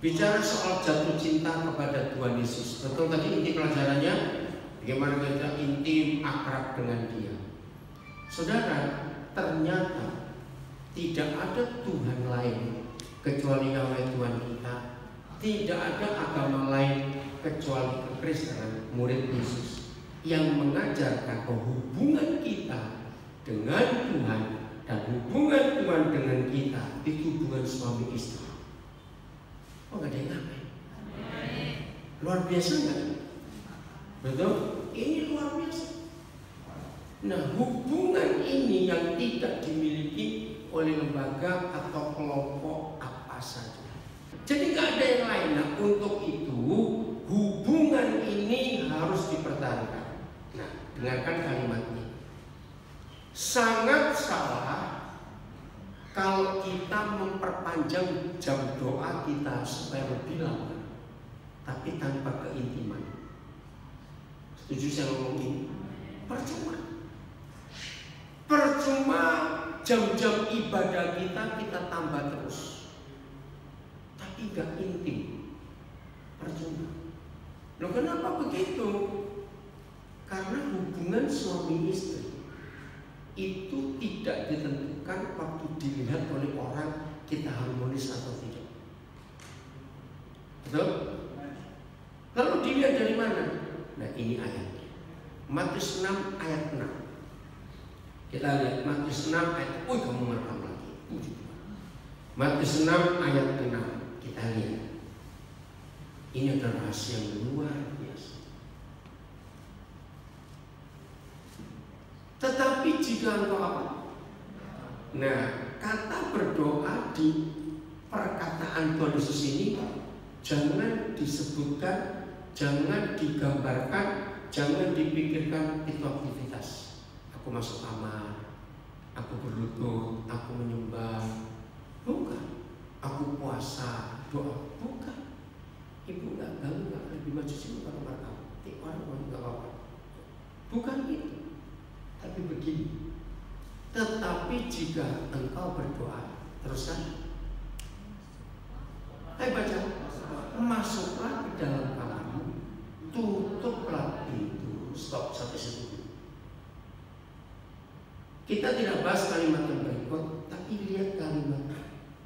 Bicara soal jatuh cinta kepada Tuhan Yesus. Betul tadi inti pelajarannya, bagaimana kita intim akrab dengan Dia. Saudara, ternyata tidak ada Tuhan lain kecuali Yahweh Tuhan kita. Tidak ada agama lain kecuali kekristenan, murid Yesus, yang mengajarkan bahwa hubungan kita dengan Tuhan dan hubungan Tuhan dengan kita itu hubungan suami istri. Oh, gak ada yang ngapain? Luar biasa nggak? Betul? Ini luar biasa. Nah, hubungan ini yang tidak dimiliki oleh lembaga atau kelompok apa saja. Jadi gak ada yang lain. Nah, untuk itu hubungan ini harus dipertahankan. Nah, dengarkan kalimatnya. Sangat salah kalau kita memperpanjang jam doa kita supaya lebih lama, tapi tanpa keintiman. Setuju saya ngomong ini? Percuma jam-jam ibadah kita tambah terus, tapi gak intim. Percuma. Loh, kenapa begitu? Karena hubungan suami istri itu tidak ditentukan waktu dilihat oleh orang kita harmonis atau tidak. Betul? Lalu dilihat dari mana? Nah, ini ayatnya. Matius 6 ayat 6. Kita lihat Matius 6 ayat. Kamu merekam lagi. Matius 6 ayat 6. Kita lihat. Ini adalah rahasia yang luar biasa. Tetapi jika engkau apa? Nah, kata berdoa di perkataan Tuhan Yesus ini jangan disebutkan, jangan digambarkan, jangan dipikirkan itu aktivitas. Aku masuk kamar, aku berlutut, aku menyembah. Bukan. Aku puasa, doa. Bukan. Ibu nggak ganggu, nggak lebih maju sini ke kamar kamu. Orang nggak apa-apa. Bukan itu. Tapi begini, tetapi jika engkau berdoa, teruskan. Ayo baca. Masuklah ke dalam kamarmu, tutuplah pintu. Stop sampai situ. Kita tidak bahas kalimat yang berikut, tapi lihat kalimat.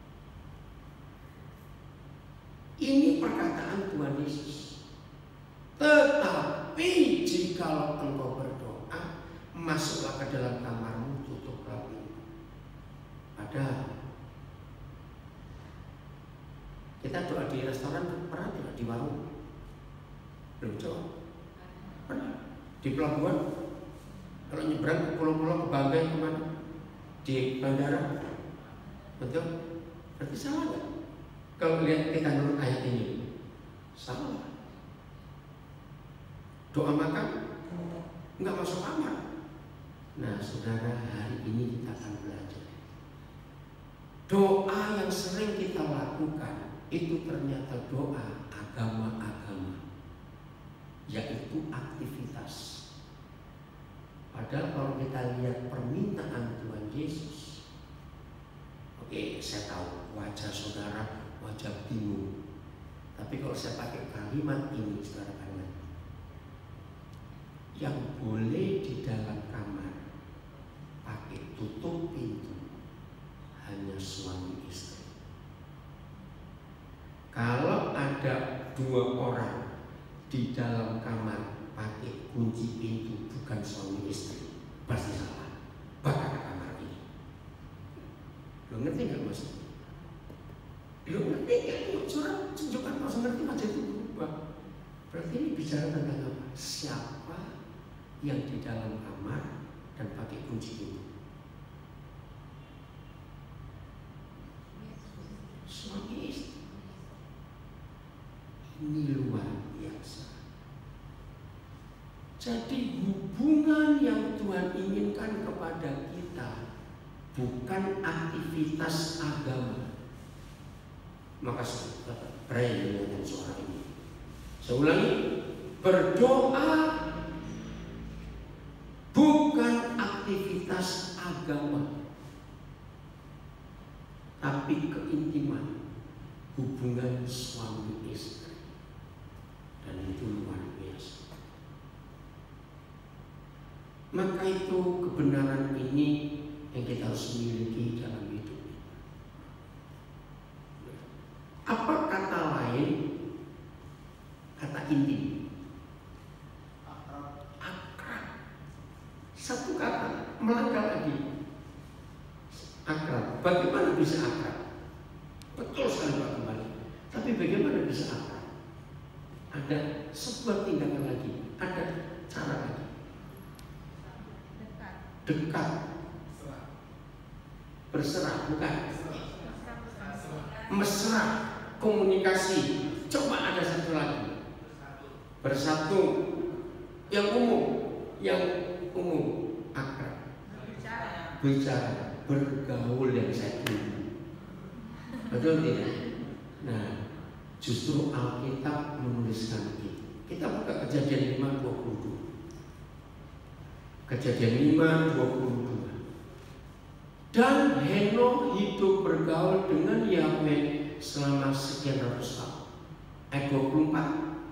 Ini perkataan Tuhan Yesus. Tetapi jikalau engkau berdoa, masuklah ke dalam kamarmu, tutuplah pintu. Padahal kita doa di restoran pernah tidak? Di warung belum coba? Pernah? Di pelabuhan? Kalau nyebrang ke pulau-pulau ke Banggai kemana? Di bandara? Betul? Berarti salah nggak? Kalau lihat kita nurut ayat ini, salah. Doa makan nggak masuk kamar. Nah, saudara, hari ini kita akan belajar. Doa yang sering kita lakukan itu ternyata doa agama-agama, yaitu aktivitas. Padahal kalau kita lihat permintaan Tuhan Yesus, oke, saya tahu wajah saudara wajah bingung. Tapi kalau saya pakai kalimat ini, saudara, kalimat yang boleh di dalam kamar pakai tutup pintu hanya suami istri. Kalau ada dua orang di dalam kamar pakai kunci pintu bukan suami istri, pasti salah. Bakar kamar ini. Lo ngerti nggak maksudnya? Lo ngerti nggak? Surah tunjukkan kalau ngerti aja itu berubah. Berarti ini bicara tentang apa? Siapa yang di dalam kamar dan pakai kunci pintu? Suami istri. Ini luar biasa. Jadi hubungan yang Tuhan inginkan kepada kita bukan aktivitas agama. Maka pray dengan suara ini. Saya ulangi, berdoa bukan aktivitas agama, tapi keintiman. hubungan suami istri. Dan itu luar biasa. Maka itu kebenaran ini yang kita harus miliki dalam hidup. Apa kata lain? Kata inti. Akrab. Satu kata, melangkah lagi. Akrab. Bagaimana bisa akrab? Betul sekali Pak kembali. Tapi bagaimana bisa akrab? Ada sebuah tindakan lagi. Ada cara lagi. Dekat. Berserah, bukan? Mesra. Komunikasi. Coba ada satu lagi. Bersatu. Yang umum. Yang umum. Akrab. Bicara. Bergaul yang saya tunggu. Betul tidak? Nah, justru Alkitab menuliskan itu. Kita buka Kejadian 5:22. Kejadian 5:22. Dan Henokh hidup bergaul dengan Yahweh selama sekian ratus tahun. Ayat 24.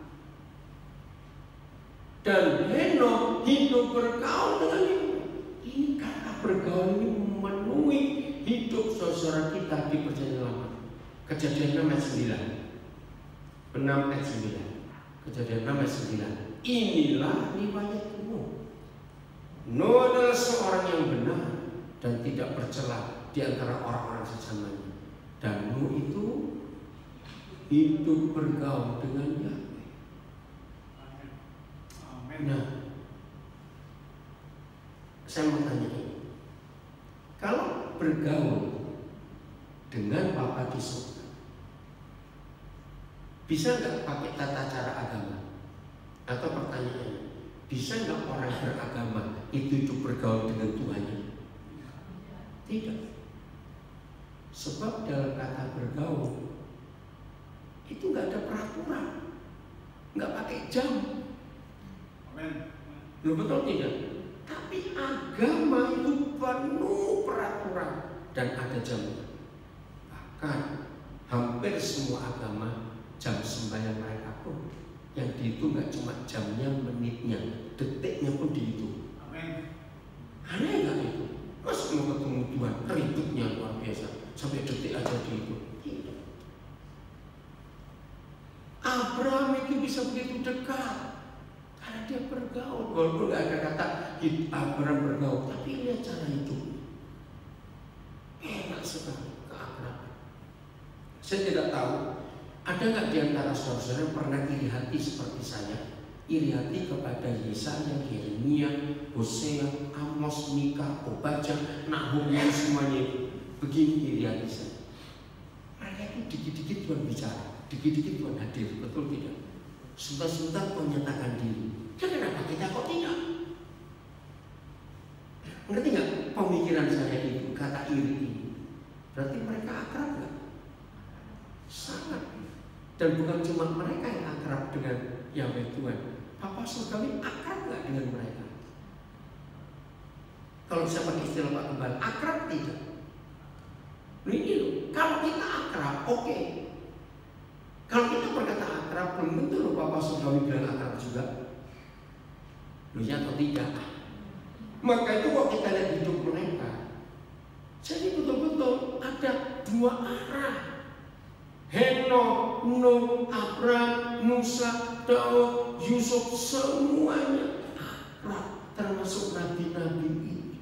Dan Henokh hidup bergaul dengan Yahweh. Ini kata bergaul ini memenuhi hidup saudara kita di Perjanjian Lama. Kejadian 6 ayat 9. 6 ayat 9. Kejadian 6 ayat 9. Inilah riwayat Nuh. Nuh adalah seorang yang benar dan tidak bercela di antara orang-orang sezamannya. Dan Nuh itu hidup bergaul dengan Yahweh. Nah, saya mau tanya ini. Kalau bergaul dengan Bapa di surga, bisa nggak pakai tata cara agama? Atau pertanyaannya, bisa nggak orang beragama itu bergaul dengan Tuhannya? Tidak. Sebab dalam kata bergaul itu nggak ada peraturan, nggak pakai jam. Lo betul tidak? Tapi agama itu penuh peraturan dan ada jamnya. Bahkan hampir semua agama jam sembahyang mereka pun yang dihitung nggak cuma jamnya, menitnya, detiknya pun dihitung. Aneh nggak itu? Masa mau ketemu Tuhan ributnya luar biasa sampai detik aja dihitung? Tidak. Abraham itu bisa begitu dekat karena dia bergaul. Walaupun nggak ada kata Abraham bergaul, tapi lihat cara hidupnya. Enak sekali keakraban. Saya tidak tahu ada nggak di antara saudara yang pernah iri hati seperti saya? Iri hati kepada Yesaya, Yeremia, Hosea, Amos, Mika, Obadjah, Nahum, semuanya itu. Begini iri hati saya. Mereka itu dikit-dikit Tuhan bicara, dikit-dikit Tuhan hadir, betul tidak? Sebentar-sebentar menyatakan diri. Dan kenapa kita kok tidak? Ngerti nggak pemikiran saya itu, kata iri ini? Berarti mereka akrab nggak? Sangat. Dan bukan cuma mereka yang akrab dengan Yahweh Tuhan. Papa surgawi akrab nggak dengan mereka? Kalau saya pakai istilah Pak Kembal, akrab tidak? Ini loh, kalau kita akrab, oke. Kalau kita berkata akrab, belum tentu loh Papa surgawi bilang akrab juga. Loh ya atau tidak? Maka itu kok kita lihat hidup mereka. Jadi betul-betul ada dua arah. Henokh, Nuh, Abraham, Musa, Daud, Yusuf, semuanya akrab, termasuk nabi-nabi ini.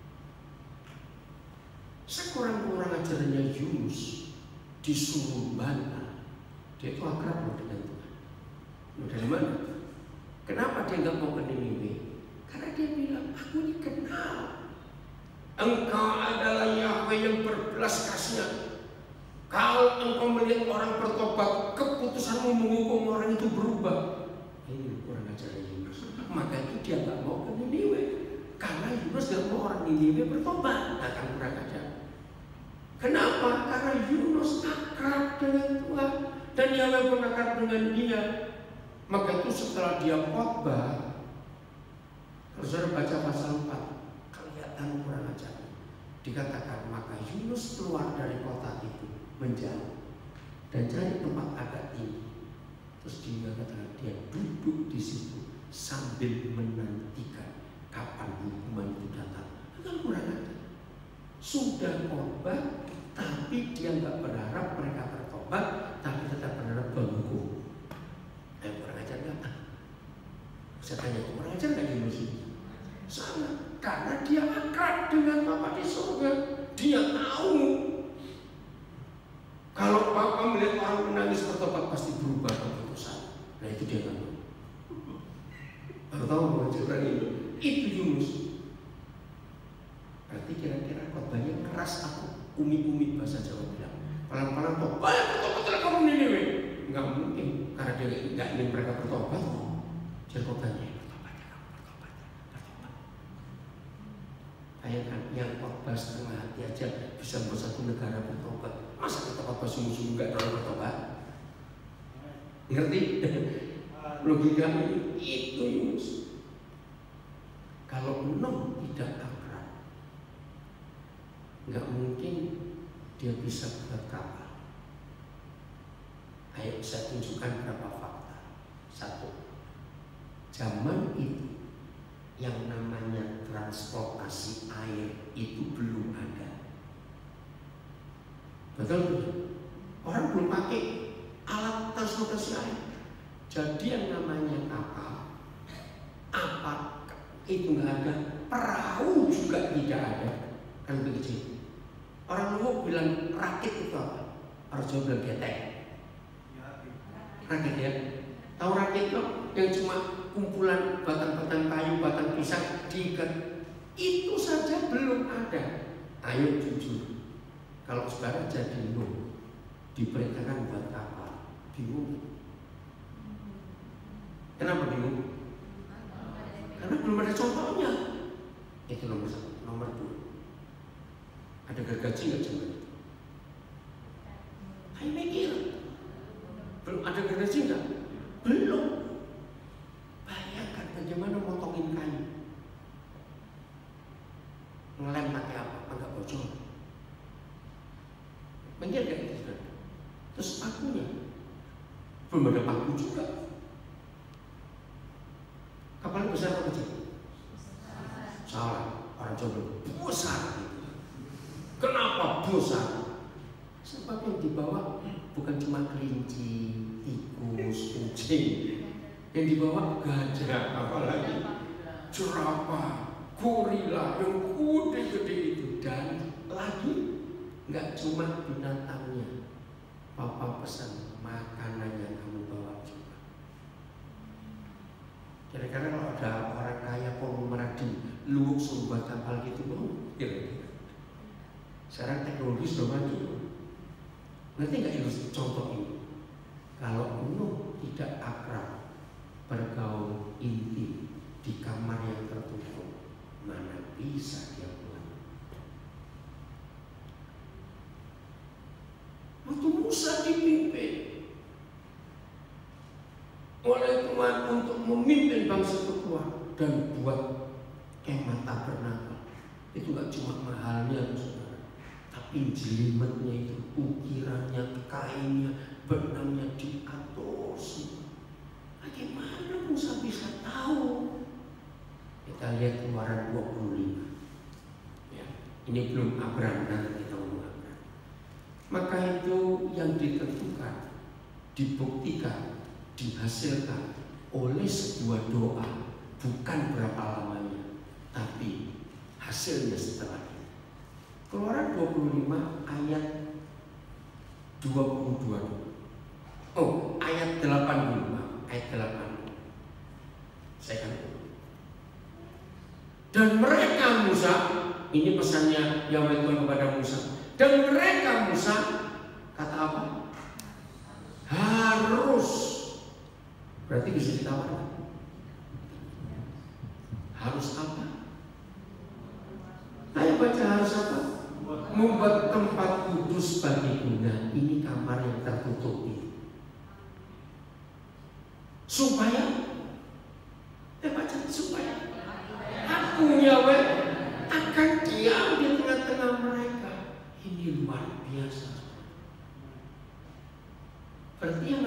Sekurang-kurang ajarannya Yunus disuruh bantah. Dia itu akrab loh dengan Tuhan. Loh dari mana? Kenapa dia nggak mau ke Niniwe? Karena dia bilang, aku ini kenal. Engkau adalah Yahweh yang berbelas kasihan. Kalau engkau melihat orang bertobat, keputusanmu menghukum orang itu berubah. Ini kurang ajar Yunus. Maka itu dia nggak mau ke Niniwe. Karena Yunus nggak mau orang Niniwe bertobat. Akan kurang ajar. Kenapa? Karena Yunus akrab dengan Tuhan dan Yahweh pun akrab dengan dia. Maka itu setelah dia khotbah, kalau saudara baca pasal 4, kelihatan kurang ajar. Dikatakan maka Yunus keluar dari kota itu menjauh. dan cari tempat agak tinggi. Terus dia katakan dia duduk di situ sambil menantikan kapan hukuman itu datang. Kan kurang ajar. Sudah korban, tapi dia nggak berharap mereka bertobat, tapi tetap berharap berhukum. Kurang ajar nggak? Saya tanya, kurang ajar nggak di musim? Sangat, karena dia akrab dengan Bapa di surga. Dia tahu kalau Bapa melihat orang menangis bertobat pasti berubah keputusan. Nah itu dia tahu. Baru tahu bahwa orang itu Yunus. Berarti kira-kira khotbahnya keras aku, umi-umi bahasa Jawa bilang. Pelan-pelan kok, bertobatlah kamu Niniwe. Enggak mungkin, karena dia nggak ingin mereka bertobat. Jadi khotbahnya bertobat. Bayangkan yang khotbah setengah hati aja bisa membuat satu negara bertobat. Masa kita khotbah sungguh-sungguh nggak tahu bertobat? Ngerti? Logikanya itu Yunus. Kalau Nuh tidak akrab, nggak mungkin dia bisa berkata. Ayo saya tunjukkan beberapa fakta. Satu, zaman itu yang namanya transportasi air itu belum ada. Betul? Orang belum pakai alat transportasi air. Jadi yang namanya kapal, apa itu nggak ada, perahu juga tidak ada, kan begitu. Orang luar bilang rakit itu apa? Orang Jawa bilang getek. Rakit ya. Tahu rakit loh? Yang cuma kumpulan batang-batang kayu, batang pisang diikat. Itu saja belum ada. Ayo jujur, kalau sekarang jadi Nuh diperintahkan buat kapal, bingung. Kenapa bingung? Karena belum ada contohnya. Itu nomor satu. Nomor dua, ada gergaji nggak zaman itu? Ayo mikir. Belum ada gergaji nggak? Belum. Bayangkan bagaimana motongin kayu. Ngelem pakai apa? Agak bocor. Mikir gak itu? Terus pakunya belum ada paku juga. Kapal besar atau kecil? Salah, orang Jawa besar. Kenapa besar? Sebab yang dibawa bukan cuma kelinci, tikus, kucing. Yang dibawa gajah, apalagi jerapah, gorila yang gede-gede itu. Dan lagi nggak cuma binatangnya. Papa pesan makanannya kamu bawa juga. Kira-kira kalau ada orang kaya Meradi luwuk suruh buat kapal gitu mau? Kira-kira. Sekarang teknologi sudah maju. Ngerti nggak ilustrasi contoh ini? Kalau Nuh tidak akrab, bergaul intim di kamar yang tertutup, mana bisa dia pulang? Waktu Musa dipimpin oleh Tuhan untuk memimpin bangsa itu keluar dan buat kemah tabernakel, itu gak cuma mahalnya saudara, tapi jelimetnya itu, ukirannya, kainnya, benangnya diatur semua. Bagaimana Musa bisa tahu? Kita lihat Keluaran 25 ya, ini belum Abraham, nanti kita ngomong Abraham. Maka itu yang ditentukan, dibuktikan, dihasilkan oleh sebuah doa, bukan berapa lamanya, tapi hasilnya setelah itu. Keluaran 25 ayat 22. Oh, ayat 85, ayat 80. Saya kan. Dan mereka Musa, ini pesannya Yahweh Tuhan kepada Musa. Dan mereka Musa kata apa? Harus. Berarti bisa ditawar. Harus apa? Ayo baca harus apa? Membuat tempat kudus bagiku. Nah, ini kamar yang tertutup ini. Supaya baca supaya aku Yahweh akan diam di tengah-tengah mereka. Ini luar biasa.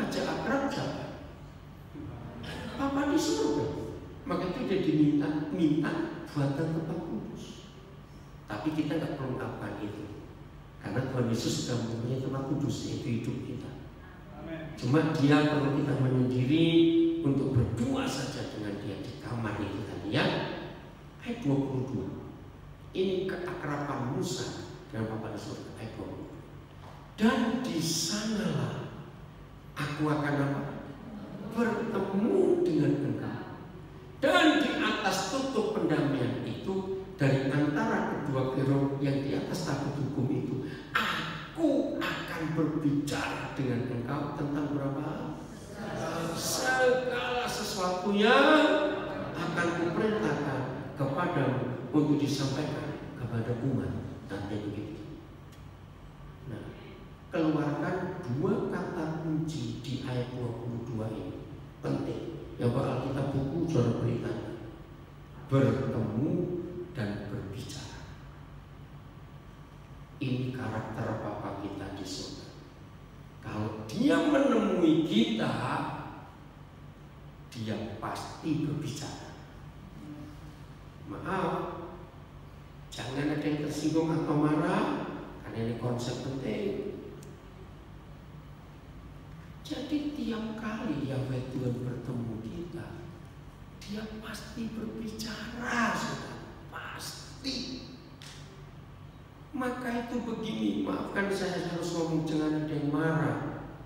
ngajak akrab siapa? Bapa di surga. Maka itu dia minta buatan tempat kudus. Tapi kita nggak perlu melakukan itu, karena Tuhan Yesus sudah mempunyai tempat kudus, yaitu hidup kita. Cuma dia perlu kita menyendiri untuk berdua saja dengan dia di kamar itu tadi ya. Ayat 22. Ini keakraban Musa dengan Bapa di surga. Ayat 22. Dan di sanalah aku akan apa? Bertemu dengan engkau. Dan di atas tutup pendamaian itu, dari antara kedua kerub yang di atas tabut hukum itu, aku akan berbicara dengan engkau tentang berapa? Segala sesuatu yang akan kuperintahkan kepadamu untuk disampaikan kepada umat. Nanti begitu. Nah, keluarkan dua kata kunci di ayat 22 ini penting. Yang bakal kita buku saudara beritanya, bertemu dan berbicara. Ini karakter Bapa kita di surga. Kalau dia menemui kita, dia pasti berbicara. Maaf, jangan ada yang tersinggung atau marah, karena ini konsep penting. Jadi tiap kali Yahweh Tuhan bertemu kita, dia pasti berbicara, saudara. Pasti. Maka itu begini, maafkan saya harus ngomong, jangan ada yang marah.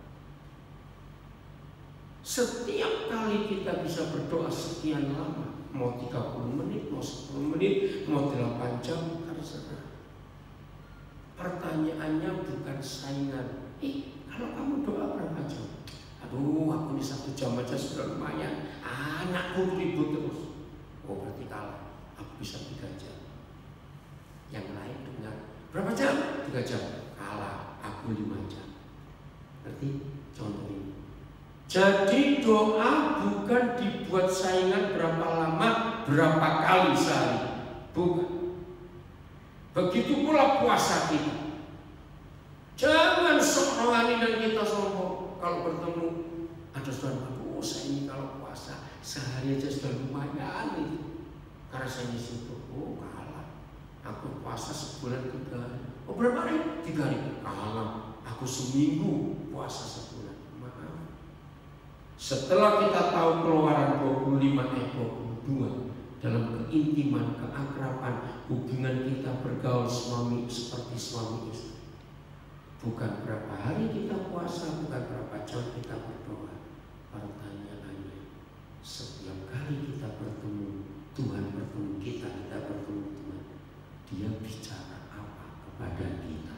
Setiap kali kita bisa berdoa sekian lama, mau 30 menit, mau 10 menit, mau 8 jam, terserah. Pertanyaannya bukan saingan. Kalau kamu doa berapa jam? Aduh, aku ini 1 jam aja sudah lumayan. Anakku ribut terus. Oh, berarti kalah. Aku bisa 3 jam. Yang lain dengar berapa jam? 3 jam. Kalah. Aku 5 jam. Berarti contoh ini. Jadi doa bukan dibuat saingan berapa lama, berapa kali sehari. Bukan. Begitu pula puasa kita. Jangan sok rohani dan kita sombong. Kalau bertemu ada saudara, aduh saya ini kalau puasa sehari aja sudah lumayan itu. Karena saya di situ, oh kalah. Aku puasa sebulan 3 hari. Oh berapa hari? 3 hari. Kalah. Aku seminggu puasa sebulan. Maaf. Setelah kita tahu Keluaran 25 ayat 22, dalam keintiman, keakraban, hubungan kita bergaul suami seperti suami istri. Bukan berapa hari kita puasa, bukan berapa jam kita berdoa. Pertanyaannya, setiap kali kita bertemu Tuhan, bertemu kita bertemu Tuhan, dia bicara apa kepada kita?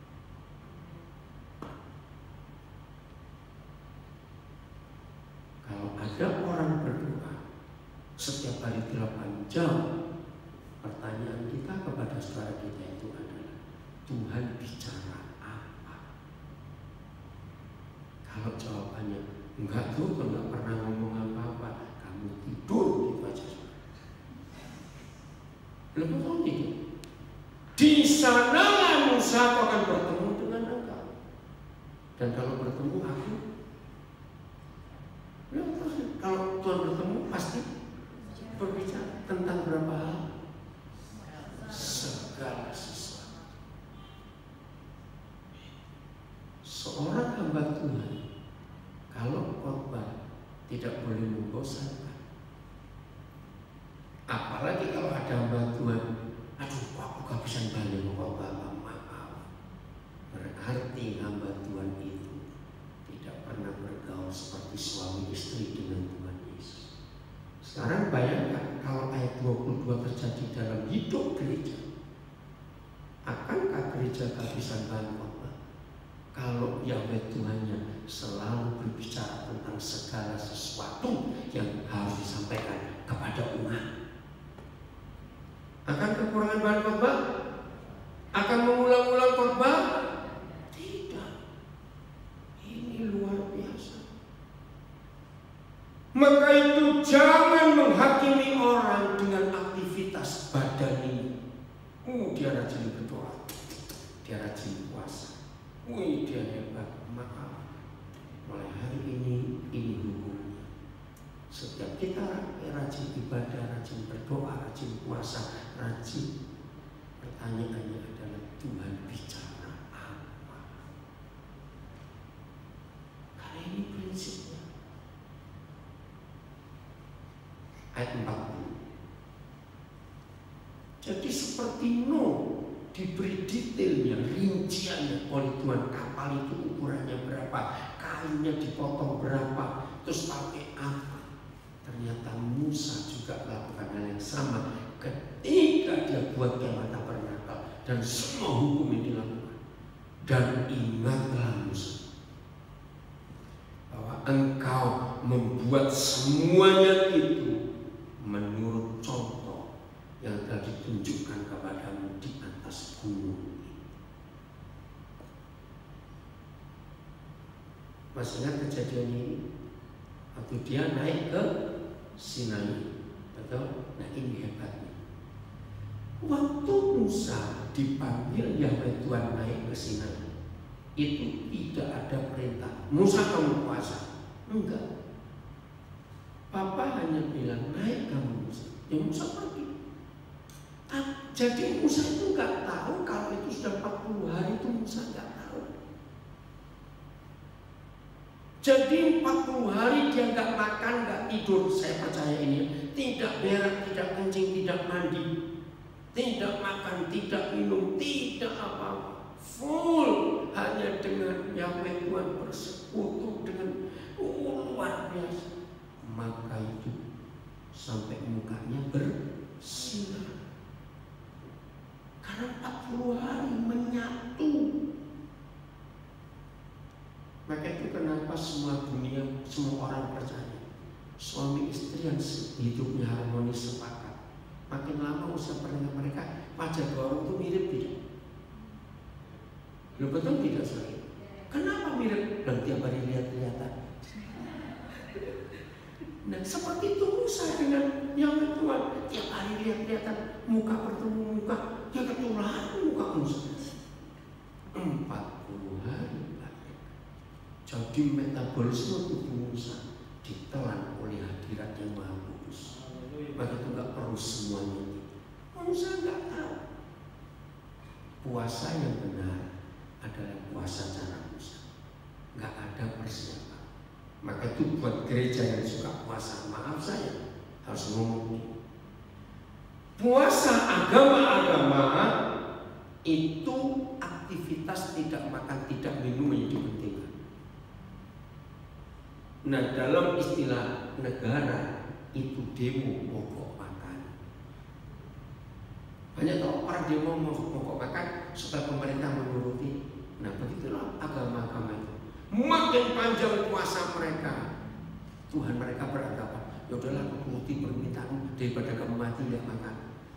Kalau ada orang berdoa setiap hari 8 jam, pertanyaan kita kepada saudara kita itu adalah, Tuhan bicara. Kalau jawabannya enggak tuh, enggak pernah ngomong apa-apa, kamu tidur gitu aja. Lebih tahu tidak? Di sanalah Musa akan bertemu dengan engkau. Dan kalau bertemu aku, ya terus kalau Tuhan bertemu pasti berbicara tentang berapa hal? Segala sesuatu. Seorang hamba Tuhan kalau khotbah tidak boleh membosankan. Apalagi kalau ada hamba Tuhan, aduh aku kehabisan balik khotbah, maaf. Berarti hamba Tuhan itu tidak pernah bergaul seperti suami istri dengan Tuhan Yesus. Sekarang bayangkan kalau ayat 22 terjadi dalam hidup gereja, akankah gereja kehabisan bahan khotbah? Kalau Yahweh Tuhannya selalu berbicara tentang segala sesuatu yang harus disampaikan kepada umat. Akan kekurangan bahan khotbah? Akan mengulang-ulang khotbah? Tidak. Ini luar biasa. Maka itu jangan menghakimi orang dengan aktivitas badan ini. Dia rajin berdoa, dia rajin puasa. Wih, dia hebat. Maaf, mulai hari ini hukumnya. Setiap kita rajin ibadah, rajin berdoa, rajin puasa, rajin, pertanyaannya adalah Tuhan bicara apa? Karena ini prinsipnya. Ayat 40. Jadi seperti Nuh diberi detailnya, rinciannya oleh Tuhan, kapal itu ukurannya berapa, kainnya dipotong berapa, terus pakai apa. Ternyata Musa juga melakukan hal yang sama ketika dia buat kemah tabernakel dan semua hukum yang dilakukan. Dan ingatlah Musa bahwa engkau membuat semuanya itu menurut contoh yang telah ditunjukkan kepadamu di atas gunung ini. Masih ingat kejadian ini? Waktu dia naik ke Sinai, betul? Nah ini hebatnya. Waktu Musa dipanggil Yahweh Tuhan naik ke Sinai, itu tidak ada perintah Musa kamu puasa, enggak. Papa hanya bilang naik kamu Musa, ya Musa pergi. Jadi Musa itu nggak tahu kalau itu sudah 40 hari, itu Musa nggak tahu. Jadi 40 hari dia nggak makan, nggak tidur. Saya percaya ini tidak berak, tidak kencing, tidak mandi, tidak makan, tidak minum, tidak apa-apa. Full hanya dengan Yahweh Tuhan bersekutu dengan luar biasa. Maka itu sampai mukanya bersinar. Karena 40 hari menyatu. Maka itu kenapa semua dunia, semua orang percaya suami istri yang hidupnya harmonis sepakat. Makin lama usaha pernikahan mereka, wajah dua orang itu mirip tidak? Lo betul tidak saya? Kenapa mirip? Dan tiap hari lihat-lihatan. Nah seperti itu Musa dengan yang Tuhan, tiap hari lihat-lihatan, muka bertemu muka, dia ketularan muka Musa. 40 hari. Jadi metabolisme tubuh Musa ditelan oleh hadirat yang Maha Kudus. Maka itu nggak perlu semuanya itu. Musa nggak tahu. Puasa yang benar adalah puasa cara Musa. Nggak ada persiapan. Maka itu buat gereja yang suka puasa, maaf saya harus ngomong ini. Puasa agama-agama itu aktivitas tidak makan, tidak minum yang dipentingkan. Nah dalam istilah negara itu demo mogok makan. Banyak orang demo mogok makan supaya pemerintah menuruti. Nah begitulah agama-agama itu. Makin panjang puasa mereka, Tuhan mereka beranggapan, ya udahlah aku turuti permintaan daripada kamu mati tidak makan.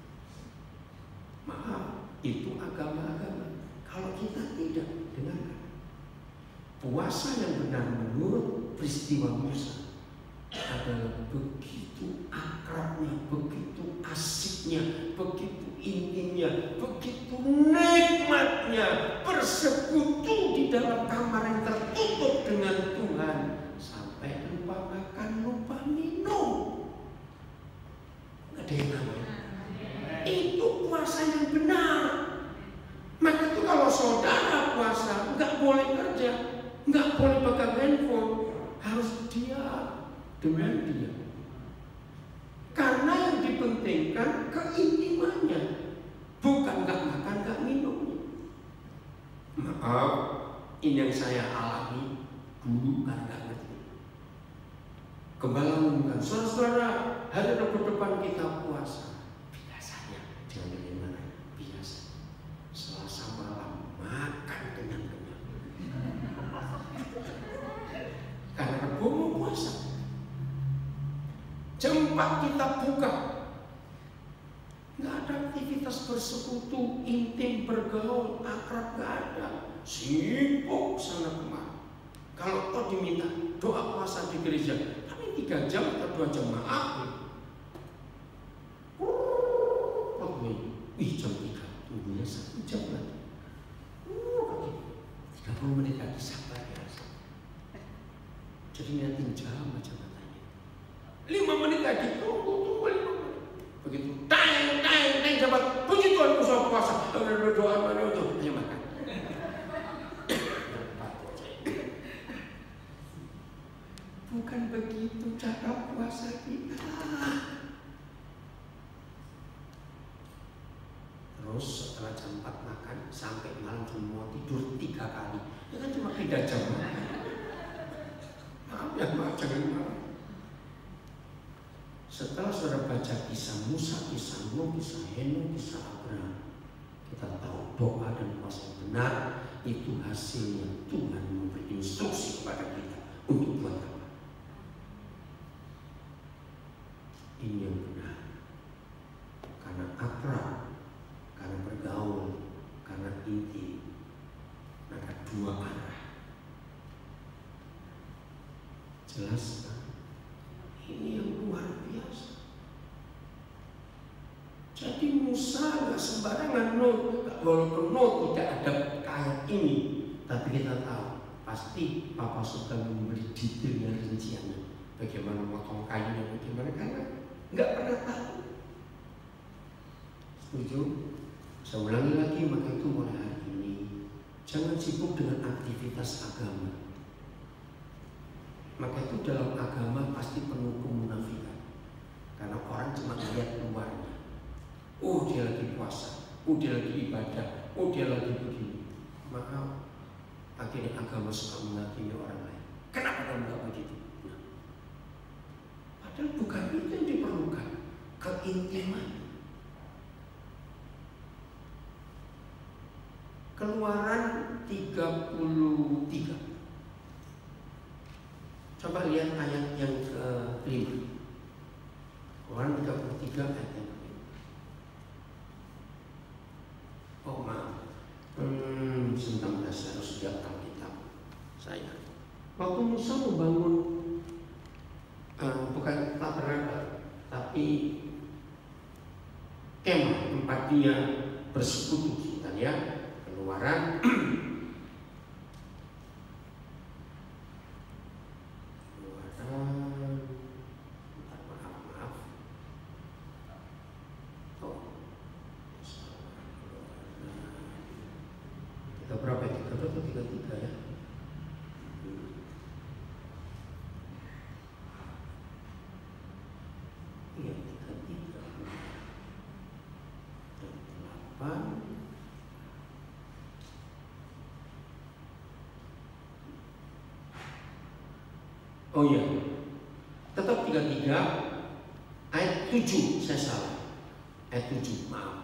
Maaf, itu agama-agama. Kalau kita tidak dengarkan, puasa yang benar menurut peristiwa Musa adalah begitu akrabnya, begitu asiknya, begitu intimnya, begitu nikmatnya bersekutu di dalam kamar yang tertutup dengan Tuhan sampai lupa makan, lupa minum. Nggak ada yang namanya. Itu puasa yang benar. Maka itu kalau saudara puasa nggak boleh kerja, nggak boleh pegang handphone, harus diam dengan dia. Karena yang dipentingkan keintimannya, bukan nggak makan, nggak minum. Maaf, ini yang saya alami dulu karena nggak ngerti. Gembala mengumumkan, saudara-saudara, hari depan kita puasa. Biasanya jangan bagaimana, biasa. Selasa malam makan kenyang-kenyang. Karena Rabu mau puasa. Jam 4 kita buka. Nggak ada aktivitas bersekutu, intim, bergaul, akrab, nggak ada. Sibuk sana kemari. Kalau kau diminta doa puasa di gereja, tapi 3 jam atau 2 jam maaf. Jam 3, tunggunya 1 jam lagi. 30 menit lagi sabar ya. Jadi ngeliatin jam aja matanya. 5 menit lagi, tunggu 5 menit. Begitu, teng, jabat. Puji Tuhan, usaha puasa. Doa mana itu? Ayo makan. Bukan begitu cara puasa kita. Terus setelah jam 4 makan sampai malam mau tidur 3 kali. Ya kan cuma 3 jam. Maaf, jangan marah. Setelah saudara baca kisah Musa, kisah Nuh, kisah Henokh, kisah Abraham, kita tahu doa dan puasa yang benar itu hasilnya Tuhan memberi instruksi kepada kita untuk buat apa. Ini yang benar. Karena akrab, karena bergaul, karena intim, maka 2 arah. Jelas kan? Ini yang luar biasa. Jadi Musa nggak sembarangan Nuh, walaupun Nuh tidak ada kayak ini, tapi kita tahu pasti Papa Surga memberi detail dan rinciannya. Bagaimana motong kayunya, bagaimana, karena nggak pernah tahu. Setuju? Saya ulangi lagi, maka itu mulai hari ini jangan sibuk dengan aktivitas agama. Maka itu dalam agama pasti penuh kemunafikan. Karena orang cuma lihat luarnya. Oh dia lagi puasa, oh dia lagi ibadah, oh dia lagi begini. Maka akhirnya agama suka menghakimi orang lain. Kenapa kamu nggak begitu? Nah, padahal bukan itu yang diperlukan, keintiman. Keluaran 33. Coba lihat ayat yang ke-5. Keluaran 33 ayat yang ke-5. Oh maaf, sebentar, saya harus lihat Alkitab saya. Waktu Musa membangun bukan tabernakel, tapi kemah tempat dia bersekutu, kita ya. Keluaran berapa itu? 33 ya. Iya, 33. 8. Oh iya. Tetap 33 ayat 7, saya salah. Ayat 7, maaf.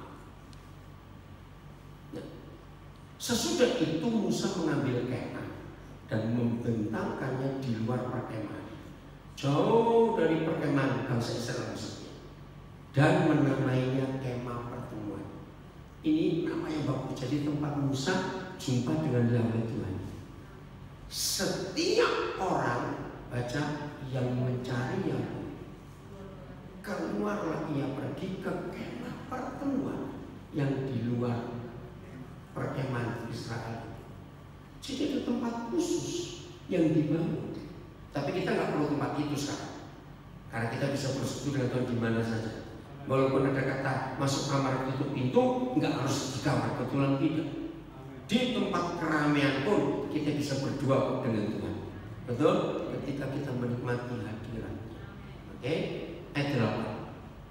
Sesudah itu Musa mengambil kemah dan membentangkannya di luar perkemahan, jauh dari perkemahan bangsa Israel maksudnya, dan menamainya kemah pertemuan. Ini nama yang bagus. Jadi tempat Musa jumpa dengan Yahweh Tuhan. Setiap orang baca yang mencari Yahweh, keluarlah ia pergi ke kemah pertemuan yang di luar perkemahan Israel. Jadi ada tempat khusus yang dibangun. Tapi kita nggak perlu tempat itu sekarang, karena kita bisa bersekutu dengan Tuhan di mana saja. Walaupun ada kata masuk kamar tutup pintu, nggak harus di kamar, kebetulan tidak. Di tempat keramaian pun kita bisa berdua dengan Tuhan. Betul? Ketika kita menikmati hadiratnya. Oke? Ayat 8.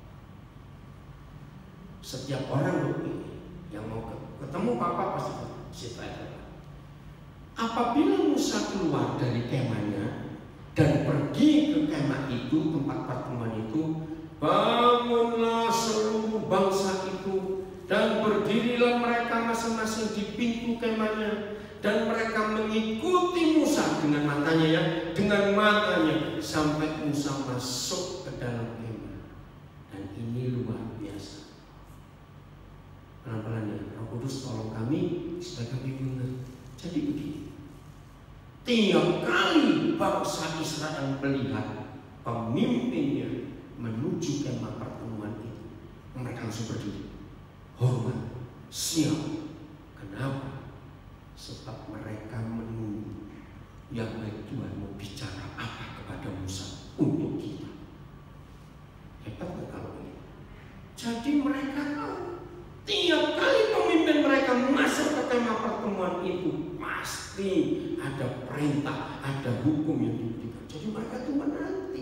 Setiap orang yang mau ketemu Papa pasti situ aja. Apabila Musa keluar dari kemahnya dan pergi ke kemah itu, tempat pertemuan itu, bangunlah seluruh bangsa itu dan berdirilah mereka masing-masing di pintu kemahnya, dan mereka mengikuti Musa dengan matanya ya, dengan matanya sampai Musa masuk ke dalam kemah. Dan ini luar biasa. Pelan-pelan ya, Roh Kudus tolong kami supaya kami ingat. Jadi begini, tiap kali bangsa Israel melihat pemimpinnya menuju kemah pertemuan itu, mereka langsung berdiri, hormat, siap. Kenapa? Sebab mereka menunggu Yahweh Tuhan mau bicara apa kepada Musa untuk kita. Hebat nggak kalau ini? Jadi mereka tahu tiap kali pemimpin mereka masuk ke kemah pertemuan itu pasti ada perintah, ada hukum yang diberikan. Jadi mereka itu menanti.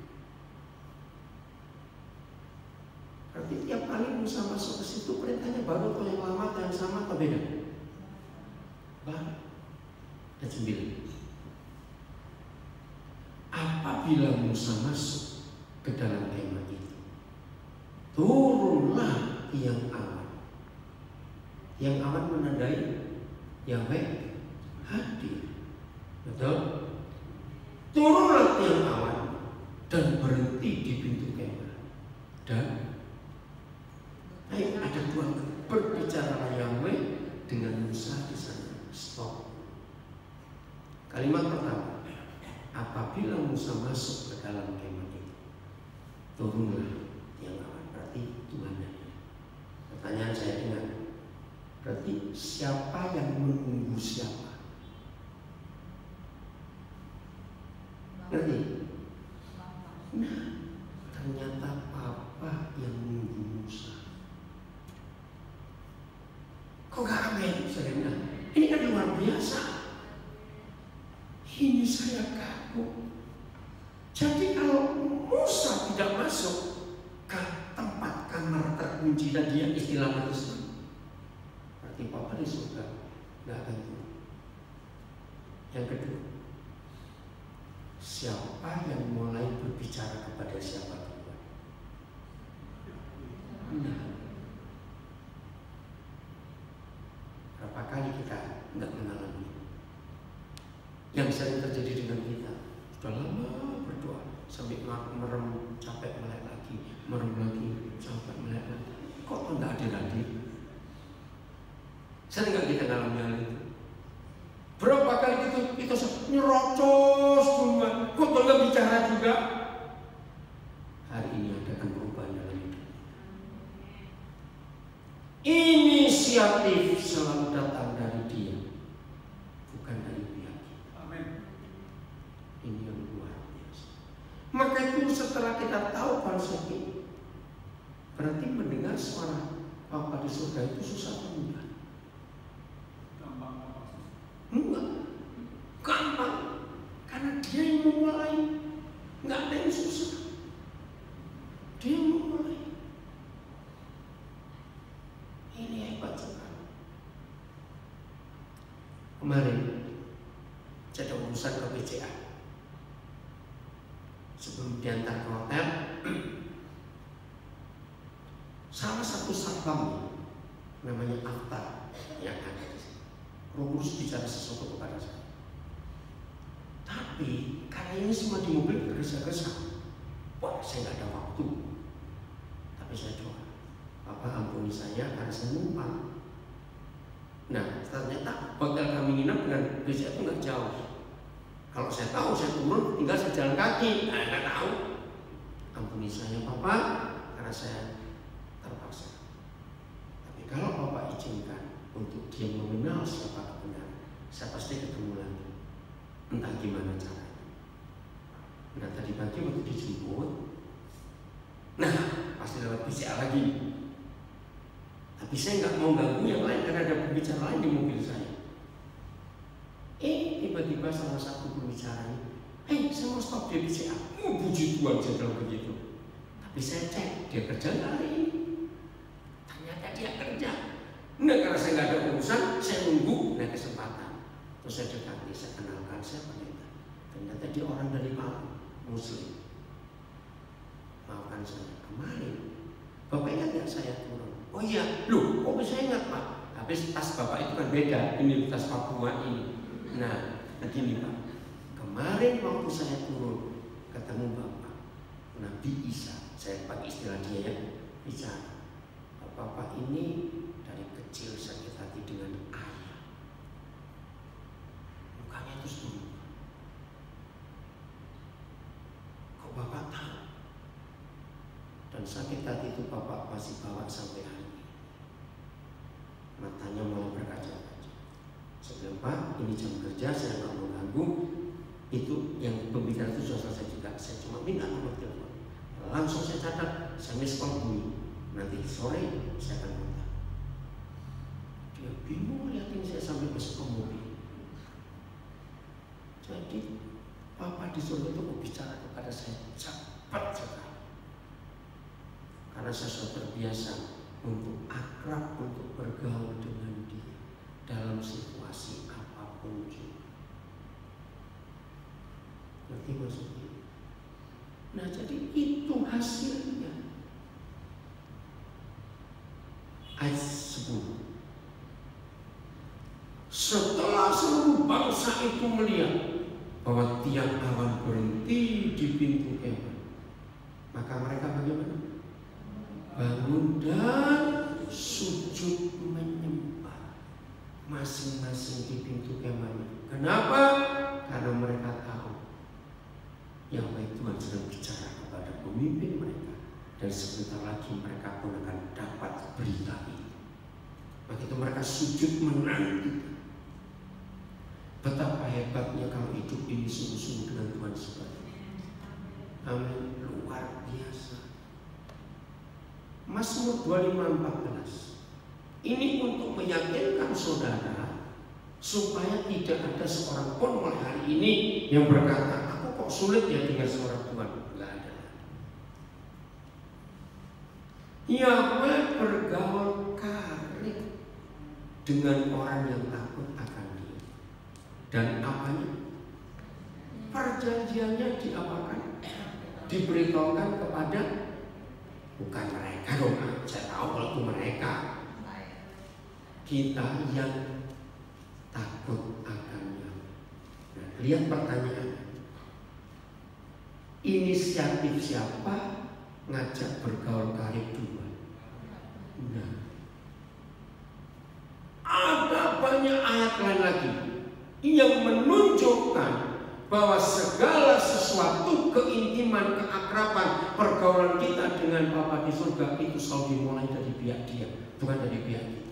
Berarti tiap kali Musa masuk ke situ perintahnya baru atau yang lama atau yang sama atau beda? Baru. Dan 9. Apabila Musa masuk ke dalam kemah itu, turunlah tiang awan. Tiang awan menandai Yahweh hadir. Betul? Turunlah tiang awan dan berhenti di pintu kemah. Dan ayo ada Tuhan berbicara Yahweh dengan Musa di sana. Stop. Kalimat pertama. Apabila Musa masuk ke dalam kemah itu, turunlah tiang awan. Berarti Tuhan ada. Pertanyaan saya dengar. Berarti siapa yang menunggu siapa? Ngerti? Nah, ternyata Papa yang menunggu Musa. Kok gak amin? Saya bilang, ini kan luar biasa. Ini saya kagum. Jadi kalau Musa tidak masuk ke tempat kamar terkunci dan dia istilah manusia, berarti Papa di surga nggak akan turun. Yang kedua, siapa yang mulai berbicara kepada siapa Tuhan? Nah, berapa kali kita nggak mengalami yang sering terjadi dengan kita? Sudah lama berdoa sampai merem, capek melek lagi, merem lagi, capek melek lagi. Kok nggak hadir? Sering nggak kita ngalami hal itu? Berapa kali kita nyerocos cuma, kok nggak bicara juga? Hari ini ada perubahan dalam hidup. Inisiatif selalu datang dari Dia, bukan dari pihak kita. Amin. Ini yang luar biasa. Maka itu setelah kita tahu konsep ini, berarti mendengar suara Bapa di surga itu susah atau mudah? Enggak, gampang. Karena Dia yang memulai. Enggak ada yang susah. Dia yang memulai. Ini hebat sekali. Kemarin saya ada urusan ke BCA. Sebelum diantar ke hotel, salah satu satpam namanya Afta yang ada di sini. Roh Kudus bicara sesuatu kepada saya. Tapi karena ini semua di mobil bergesa-gesa, wah saya nggak ada waktu. Tapi saya doa, Bapak ampuni saya karena saya numpang. Nah ternyata hotel kami nginap dengan BCA itu nggak jauh. Kalau saya tahu saya turun, tinggal saya jalan kaki. Nah nggak tahu. Ampuni saya Bapak karena saya terpaksa. Tapi kalau Bapak izinkan untuk dia mengenal siapa kebenaran, saya pasti ketemu lagi. Entah gimana caranya. Nah tadi pagi waktu dijemput, nah pasti lewat BCA lagi. Tapi saya nggak mau ganggu yang lain karena ada pembicara lain di mobil saya. Tiba-tiba salah satu pembicara ini, saya mau stop di BCA. Puji Tuhan saya bilang begitu. Tapi saya cek dia kerja hari ini. Ternyata dia kerja. Nah karena saya nggak ada urusan, saya nunggu ada kesempatan. Terus saya dekati, saya kenalkan saya pendeta. Ternyata dia orang dari Palu, Muslim. Maafkan saya kemarin. Bapak ingat nggak saya turun? Oh iya, loh, kok bisa ingat Pak? Habis tas Bapak itu kan beda, ini tas Papua ini. Nah, begini Pak, kemarin waktu saya turun ketemu Bapak Nabi Isa, saya pakai istilah dia ya, bicara. Bapak ini dari kecil sakit hati dengan ayah. Mukanya terus turun. Kok Bapak tahu? Dan sakit hati itu Bapak masih bawa sampai hari ini. Matanya mulai berkaca-kaca. Saya bilang, Pak, ini jam kerja, saya nggak mau ganggu. Itu yang pembicara itu sudah selesai juga. Saya cuma minta nomor telepon. Langsung saya catat, saya miss call bunyi. Nanti sore saya akan kontak. Dia bingung liatin saya sampai masuk ke mobil. Jadi Papa di surga itu berbicara kepada saya cepat sekali. Karena saya sudah terbiasa untuk akrab, untuk bergaul dengan dia dalam situasi apapun juga. Ngerti maksudnya? Nah, jadi itu hasilnya. Ayat 10. Setelah seluruh bangsa itu melihat bahwa tiang awan berhenti di pintu kemah, maka mereka bagaimana? Bangun dan sujud menyembah masing-masing di pintu kemahnya. Kenapa? Karena mereka tahu Yahweh Tuhan sedang bicara kepada pemimpin mereka, dan sebentar lagi mereka pun akan dapat berita itu. Maka itu mereka sujud menanti. Betapa hebatnya kalau hidup ini sungguh-sungguh dengan Tuhan seperti ini. Amin. Luar biasa. Mazmur 25:14. Ini untuk meyakinkan saudara supaya tidak ada seorang pun mulai hari ini yang berkata, aku kok sulit ya dengar suara Tuhan. Enggak ada. Yahweh bergaul karib dengan orang yang takut akan Dia. Dan apanya? Perjanjiannya diapakan? Diberitahukan kepada bukan mereka dong. Saya tahu kalau itu mereka. Kita yang takut akannya. Nah, lihat pertanyaan. Inisiatif siapa ngajak bergaul karib Tuhan? Nah, ada banyak ayat lain lagi yang menunjukkan bahwa segala sesuatu, keintiman, keakraban, pergaulan kita dengan Bapa di surga itu selalu dimulai dari pihak Dia, bukan dari pihak kita.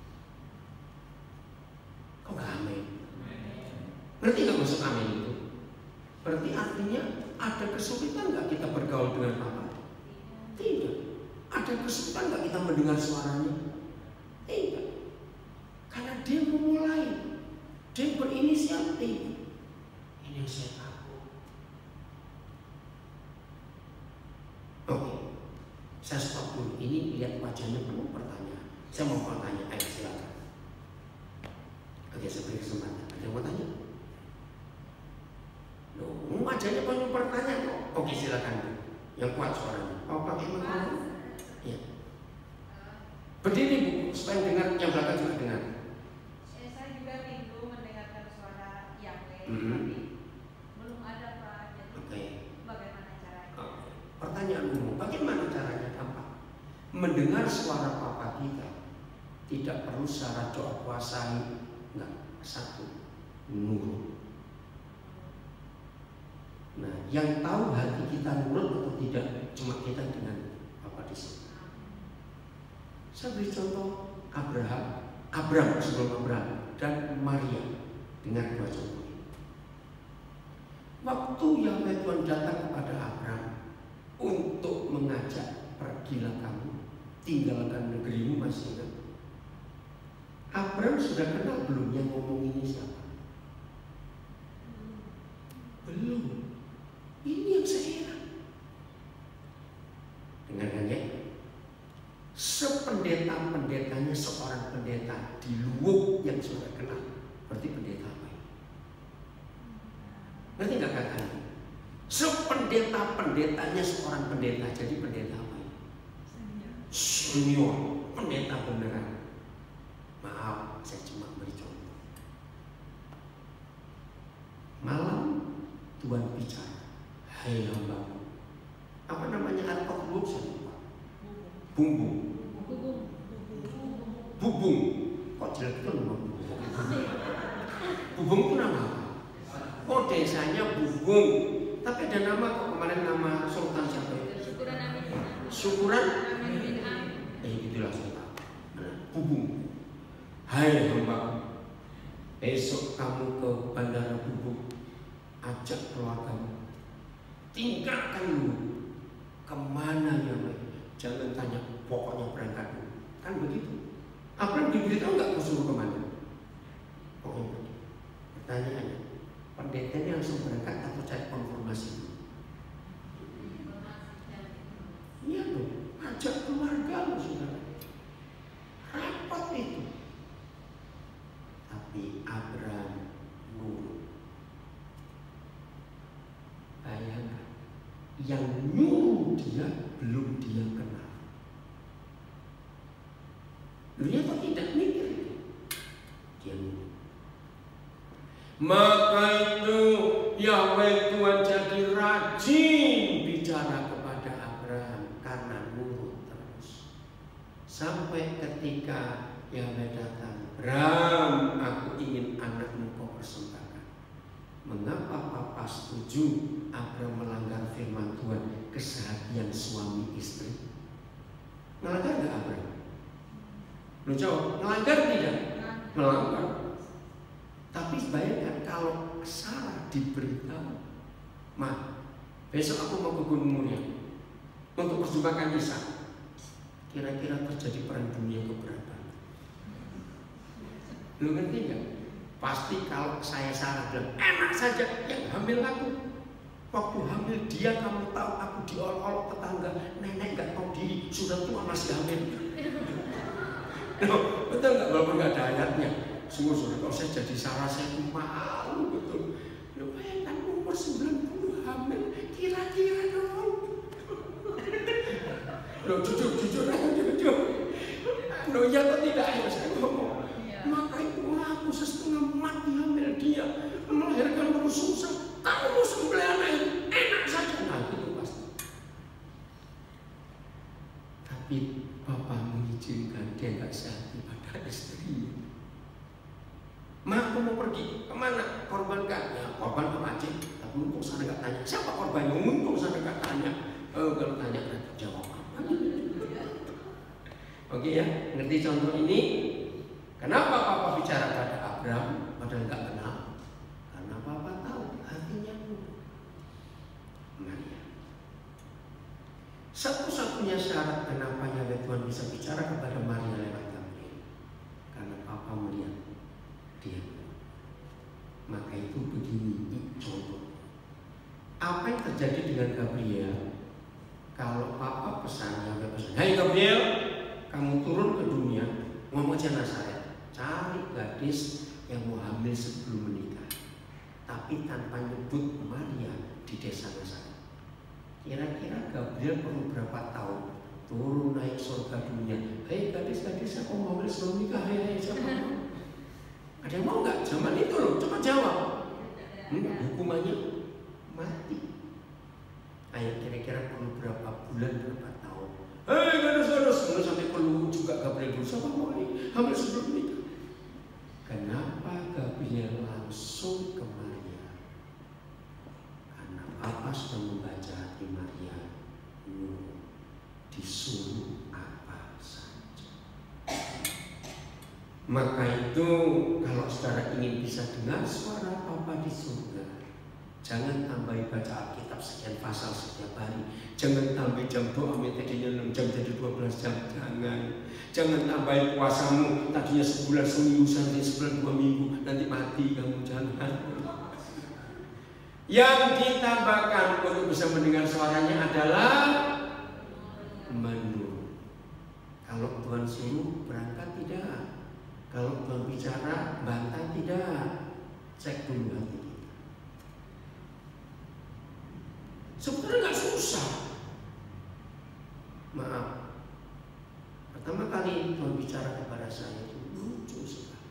Kok gak amin? Berarti gak masuk amin itu? Berarti artinya ada kesulitan gak kita bergaul dengan Bapa? Tidak. Ada kesulitan gak kita mendengar suaranya? Tidak. Karena Dia memulai, Dia berinisiatif. Ini yang saya takut. Oke, saya stop dulu. Ini lihat wajahnya penuh pertanyaan. Saya mau bertanya, silakan. Oke, saya beri kesempatan. Ada yang mau tanya? Loh, wajahnya penuh pertanyaan kok. Oke, silakan. Yang kuat suaranya. Oh, pakai mikrofon. Ya. Berdiri Bu, supaya dengar yang belakang juga dengar. Saya juga rindu mendengarkan suara Yahweh, tapi belum ada Pak. Jadi bagaimana caranya? Pertanyaan umum, bagaimana caranya gampang? Mendengar suara Papa kita tidak perlu secara doa kuasai, enggak. Satu, nurut. Nah, yang tahu hati kita nurut atau tidak cuma kita dengan Papa di sini. Saya beri contoh Abraham sebelum Abraham dan Maria. Dengar dua contoh ini. Waktu Yahweh Tuhan datang kepada Abraham untuk mengajak, pergilah kamu, tinggalkan negerimu, masih ingat? Abraham sudah kenal belum yang ngomong ini siapa? Belum. Ini yang saya heran. Dengarkan ya. Sependeta-pendetanya seorang pendeta di Luwuk yang sudah kenal. Berarti pendeta apa ini? Nanti nggak katakan. Sependeta-pendetanya seorang pendeta. Jadi pendeta apa ini? Senior. Pendeta beneran. Maaf, saya cuma beri contoh. Malam Tuhan bicara. Hai hambaku. Apa namanya arpot Luwuk saya lupa. Bumbung. Bubung. Kok jelek itu nama Bubung? Bubung itu nama apa? Oh, desanya Bubung. Tapi ada nama kok, kemarin nama Sultan siapa ya? Syukuran Amin. Syukuran? Itulah Sultan. Bubung. Hai hambaku. Besok tinggalkan dulu. Kemana Yahweh? Jangan tanya, pokoknya berangkat dulu. Kan begitu. Abraham diberitahu nggak suruh kemana? Pokoknya pergi. Pertanyaannya, pendetanya langsung berangkat atau cari konfirmasi dulu? Iya dong, ajak keluarga lu saudara. Rapat itu. Tapi Abraham nurut. Bayangkan, yang nyuruh dia belum dia kenal. Dia kok tidak mikir? Dia nurut. Maka itu Yahweh Tuhan jadi rajin bicara kepada Abraham karena nurut terus. Sampai ketika Yahweh datang, Abraham, aku ingin anakmu kau persembahkan. Mengapa Papa setuju Abraham melanggar firman Tuhan, keseharian suami istri? Melanggar nggak Abraham? Lu jawab, melanggar tidak? Melanggar. Tapi bayangkan kalau Sarah diberitahu, Ma, besok aku mau ke Gunung Muria untuk persembahkan Ishak. Kira-kira terjadi perang dunia keberapa? Lu ngerti nggak? Pasti kalau saya Sarah bilang enak saja, yang hamil aku. Waktu hamil dia kamu tahu aku diolok-olok tetangga, nenek nggak tahu diri, sudah tua masih hamil. Loh, betul nggak? Walaupun nggak ada ayatnya. Sungguh-sungguh kalau saya jadi Sarah saya tuh malu betul. Loh, kan umur 90 hamil, kira-kira dong. Loh, jujur aja, jujur. Loh, ya atau tidak ya saya ngomong. Maka itu aku setengah mati hamil dia, melahirkan terus susah. Kamu mau sembelih anak itu enak saja, nah itu pasti. Tapi Bapak mengizinkan dia nggak sehati pada istri. Ma, aku mau pergi kemana? Korbankan? Ya korban ke Aceh. Tapi untung sana nggak tanya siapa korbannya. Untung sana nggak tanya. Kalau tanya nanti jawab apa? Oke ya, ngerti contoh ini? Kenapa Papa bicara pada Abraham padahal nggak kenal? Karena Papa tahu hatinya Maria. Satu-satunya syarat kenapa Yahweh Tuhan bisa bicara kepada Maria lewat Gabriel, karena Papa melihat dia. Maka itu begini contoh. Apa yang terjadi dengan Gabriel? Kalau Papa pesan, Yahweh pesan, hai Gabriel, kamu turun ke dunia, ngomong aja Nazaret, cari gadis yang mau hamil sebelum menikah, tapi tanpa nyebut Maria di desa Nazaret. Kira-kira Gabriel perlu berapa tahun turun naik surga dunia? Hei gadis-gadis, aku mau hamil sebelum menikah, hei siapa mau? Ada yang mau nggak? Zaman itu loh, coba jawab. Hukumannya mati. Ayo kira-kira perlu berapa bulan, berapa tahun? Hei gadis-gadis, sampai perlu juga Gabriel dulu. Siapa mau nih hamil sebelum menikah? Kenapa Gabriel langsung ke Maria? Karena Papa sudah membaca hati Maria. Disuruh apa saja. Maka itu kalau saudara ingin bisa dengar suara Papa di surga, jangan tambahi baca Alkitab sekian pasal setiap hari. Jangan tambah jam doa tadinya 6 jam jadi 12 jam. Jangan tambahin puasamu tadinya sebulan seminggu sampai sebulan 2 minggu, nanti mati kamu, jangan. Yang ditambahkan untuk bisa mendengar suaranya adalah menurut. Kalau Tuhan suruh berangkat tidak. Kalau Tuhan bicara bantah tidak. Cek dulu hati kita. Sebenarnya nggak susah. Maaf. Pertama kali Tuhan bicara kepada saya itu lucu sekali.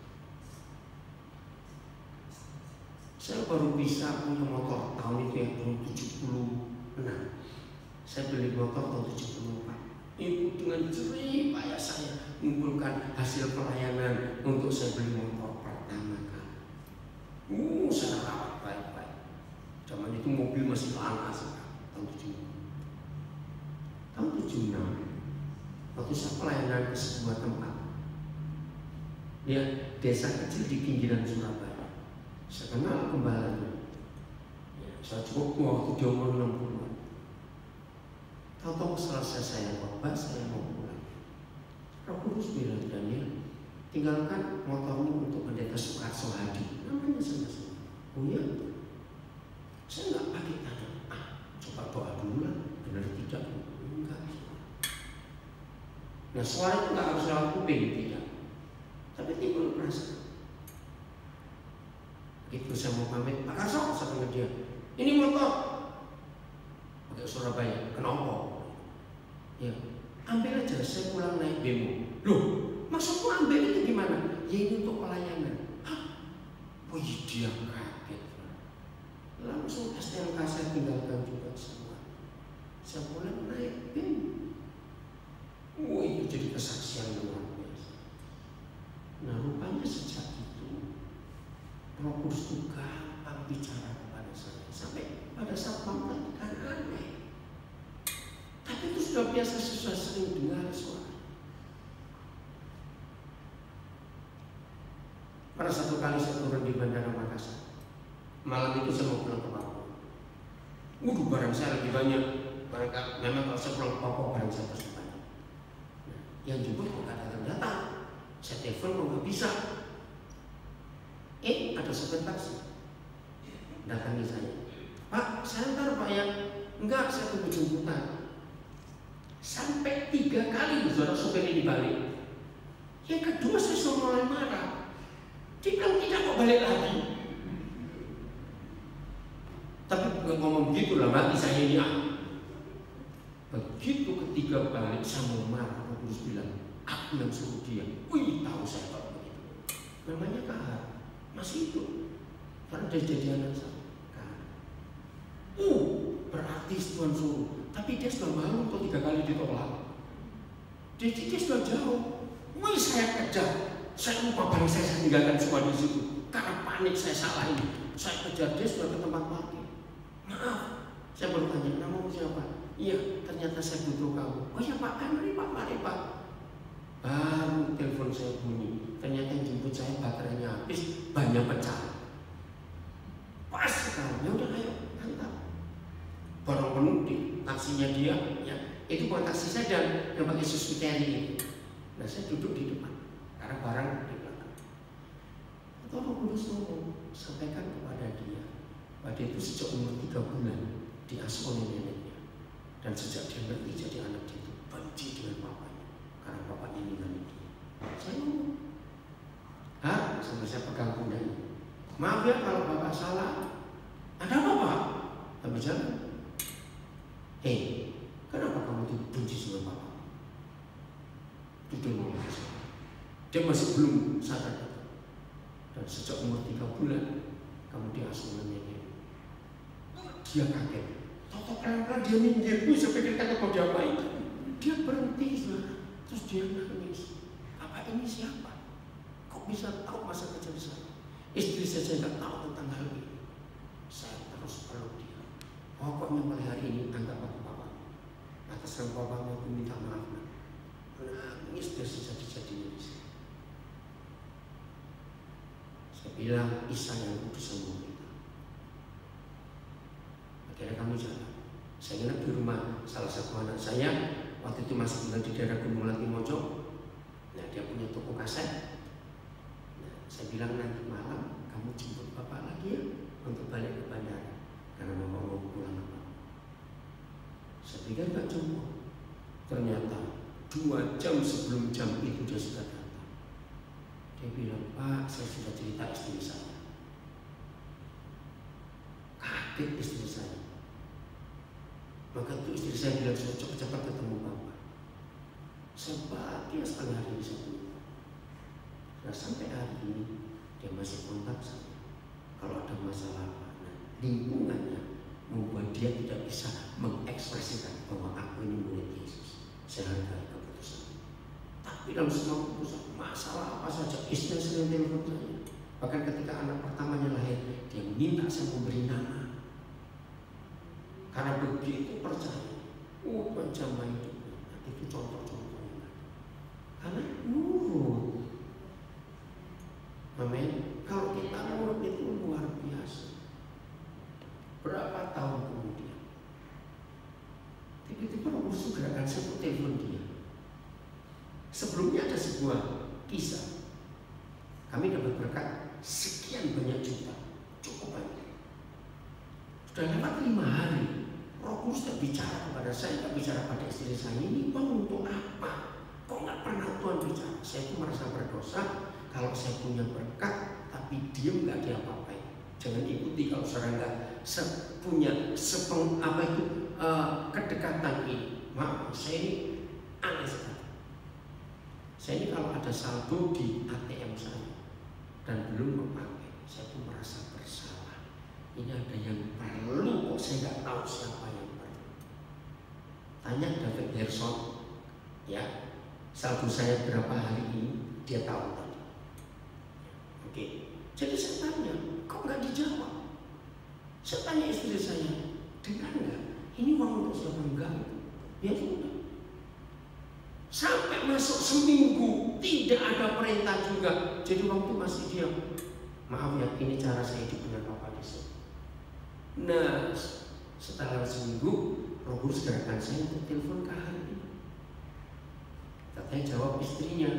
Saya baru bisa punya motor tahun itu yang tahun 76. Saya beli motor tahun 74. Itu dengan jerih payah saya mengumpulkan hasil pelayanan untuk saya beli motor pertama kali. Saya rawat baik-baik. Zaman itu mobil masih lama tahun 76. Tahun 76 waktu saya pelayanan ke sebuah tempat, ya desa kecil di pinggiran Surabaya. Saya kenal gembalanya. Ya, saya cukup waktu dia umur 60. Tahu-tahu selesai saya khotbah, saya mau pulang. Roh Kudus bilang, Daniel, tinggalkan motormu untuk pendeta Soekarso Hadi. Namanya sama-sama. Oh iya? Saya nggak pakai tanya. Coba doa dulu lah, benar tidak? Enggak. Nah, suara itu nggak harus lewat kuping, tidak. Tapi timbul perasaan. Begitu saya mau pamit, Pak Karso, saya panggil dia. Ini motor. Pakai Surabaya, kenapa? Ya, ambil aja, saya pulang naik bemo. Loh, maksudmu ambil itu gimana? Ya ini untuk pelayanan. Hah? Oh iya, dia kaget. Langsung STNK saya tinggalkan juga semua. Saya pulang naik bemo. Oh, itu jadi kesaksian luar biasa. Nah, rupanya sejak itu Roh Kudus itu gampang bicara kepada saya. Sampai pada saat pamit kan aneh. Tapi itu sudah biasa, sudah sering dengar suara. Pada satu kali saya turun di Bandara Makassar. Malam itu saya mau pulang ke Papua. Waduh, barang saya lagi banyak. Memang kalau saya pulang ke Papua, barang saya pasti banyak. Nah, yang jemput kok gak datang-datang. Saya telepon kok gak bisa. Ada sopir taksi datangi saya. Pak, saya antar Pak ya. Enggak, saya tunggu jemputan. Sampai 3 kali saudara sopir ini balik. Yang kedua saya sudah mulai marah. Dia bilang tidak kok balik lagi. Tapi bukan ngomong begitu lah, mati saya ini. Begitu ketiga balik saya mau marah. Roh Kudus bilang, aku yang suruh dia. Wih, tahu saya kalau begitu. Namanya kahar. Masih itu. Karena dia jadi anak saya. Berarti Tuhan suruh. Tapi dia sudah malu untuk 3 kali ditolak. Jadi dia sudah jauh. Wih, saya kejar. Saya lupa barang saya tinggalkan semua di situ. Karena panik saya salahin. Saya kejar, dia sudah ke tempat parkir. Maaf, saya baru tanya, namamu siapa? Iya, ternyata saya butuh kamu. Oh iya Pak, mari Pak. Baru telepon saya bunyi. Ternyata yang jemput saya baterainya habis, banyak pecah. Pas sekali, ya udah ayo hantar. Barang penuh di taksinya dia, ya itu bukan taksi saya dan yang pakai Suzuki Carry itu. Nah saya duduk di depan, karena barang di belakang. Atau Roh Kudus ngomong, sampaikan kepada dia. Pada itu sejak umur 3 bulan diasuh oleh neneknya, dan sejak dia ngerti jadi anak dia itu benci dengan bapaknya, karena bapaknya ninggalin dia. Saya ngomong, sampai saya pegang pundaknya. Maaf ya kalau bapak salah. Ada apa Pak? Tapi jangan. Kenapa kamu itu benci sama bapak? Itu dia ngomong. Dia masih belum sadar. Dan sejak umur 3 bulan kamu diasuh oleh nenek. Dia kaget. Toto pelan-pelan dia minggir. Saya pikir kata kau diapain. Dia berhenti. Terus dia nangis. Bapak ini siapa? Kok bisa tahu masa kecil saya? Istri saja nggak tahu tentang hal ini. Saya terus peluk dia. Pokoknya mulai hari ini anggap aku bapak. Atas nama bapakmu aku minta maaf. Nangis dia sejadi-jadinya di sini. Saya bilang Isa yang kudus sembuh kita. Akhirnya kami jalan. Saya ingat di rumah salah satu anak saya waktu itu masih tinggal di daerah Gunung Latimojo. Nah dia punya toko kaset. Saya bilang nanti malam kamu jemput bapak lagi ya untuk balik ke bandara karena bapak mau pulang apa. Saya pikir gak jemput. Ternyata 2 jam sebelum jam itu dia sudah datang. Dia bilang, Pak, saya sudah cerita istri saya. Kaget istri saya. Maka itu istri saya bilang sudah cepat-cepat ketemu bapak. Saya bahagia sekali hari ini saya. Nah, sampai hari ini dia masih kontak saya. Kalau ada masalah apa, lingkungannya membuat dia tidak bisa mengekspresikan bahwa aku ini murid Yesus. Saya hargai keputusan. Tapi dalam semua keputusan, masalah apa saja, istri sering telepon saya. Bahkan ketika anak pertamanya lahir, dia minta saya memberi nama. Karena begitu percaya, penjama hidupnya. Itu contoh-contohnya. Karena nurut. Amin. Kalau kita nurut itu luar biasa. Berapa tahun kemudian tiba-tiba Roh Kudus saya telepon dia. Sebelumnya ada sebuah kisah. Kami dapat berkat sekian banyak juta, cukup banyak. Sudah lewat 5 hari, Roh Kudus tak bicara kepada saya, tak bicara pada istri saya. Ini bang untuk apa? Kok nggak pernah Tuhan bicara? Saya itu merasa berdosa kalau saya punya berkat tapi diam nggak diapa-apain. Jangan ikuti kalau saudara nggak punya kedekatan ini. Maaf, saya ini aneh sekali. Saya ini kalau ada saldo di ATM saya dan belum memakai, saya tuh merasa bersalah. Ini ada yang perlu kok saya nggak tahu siapa yang perlu. Tanya David Gerson, ya, saldo saya berapa hari ini, dia tahu tadi. Oke, jadi saya tanya, kok nggak dijawab? Saya tanya istri saya, dengar nggak? Ini uang untuk siapa? Enggak? Ya sudah. Sampai masuk seminggu tidak ada perintah juga. Jadi waktu masih diam. Maaf ya, ini cara saya hidup dengan Bapak Yesus. Nah, setelah seminggu, Roh Kudus gerakan saya untuk telepon ke hari ini. Katanya jawab istrinya,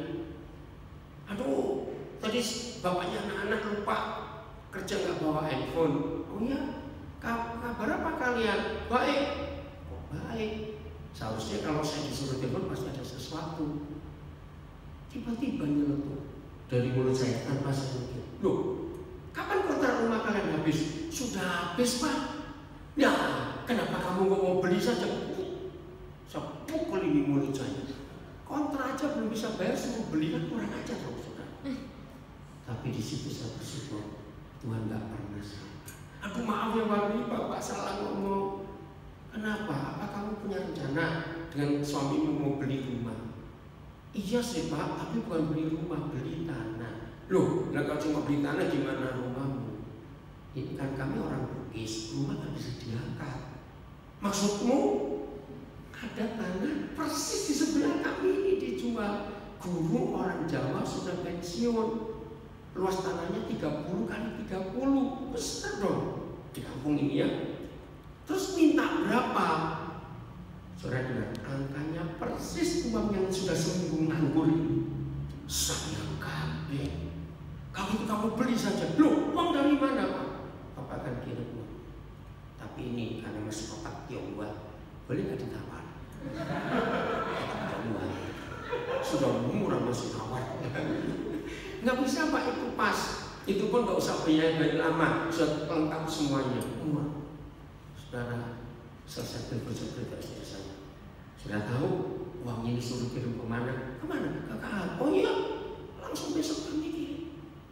aduh, tadi bapaknya anak-anak lupa kerja nggak bawa handphone. Oh ya, kabar apa kalian? Baik. Oh, baik. Seharusnya kalau saya disuruh telepon pasti ada sesuatu. Tiba-tiba nyeletuk dari mulut saya tanpa saya mikir. Loh, kapan kontrak rumah kalian habis? Sudah habis, Pak. Ya, kenapa kamu nggak mau beli saja? Saya pukul ini mulut saya. Kontrak aja belum bisa bayar, suruh beli kan kurang aja, saudara. Tapi di situ saya bersyukur Tuhan nggak pernah salah. Aku maaf ya Bapak salah ngomong. Kenapa? Apa kamu punya rencana dengan suamimu mau beli rumah? Iya sih Pak, tapi bukan beli rumah, beli tanah. Loh, kalau cuma beli tanah gimana rumahmu? Ini kan kami orang Bugis, rumah nggak bisa diangkat. Maksudmu ada tanah persis di sebelah kami ini dijual. Guru orang Jawa sudah pensiun, luas tanahnya 30 kali 30, besar dong di kampung ini ya. Terus minta berapa? Saudara dengar, angkanya persis uang yang sudah seminggu nganggur ini. Saya kaget. Kalau itu kamu beli saja. Loh, uang dari mana Pak? Bapak akan kirim uang. Tapi ini karena masih kotak Tionghoa, boleh nggak ditawar? Sudah murah masih tawar. Nggak bisa Pak, itu pas. Itu pun nggak usah biaya lama, sudah lengkap semuanya. Saudara, selesai bercerita istri saya. Sudah tahu uang ini suruh kirim kemana? Kemana? Kakak. Oh iya, langsung besok kami kirim.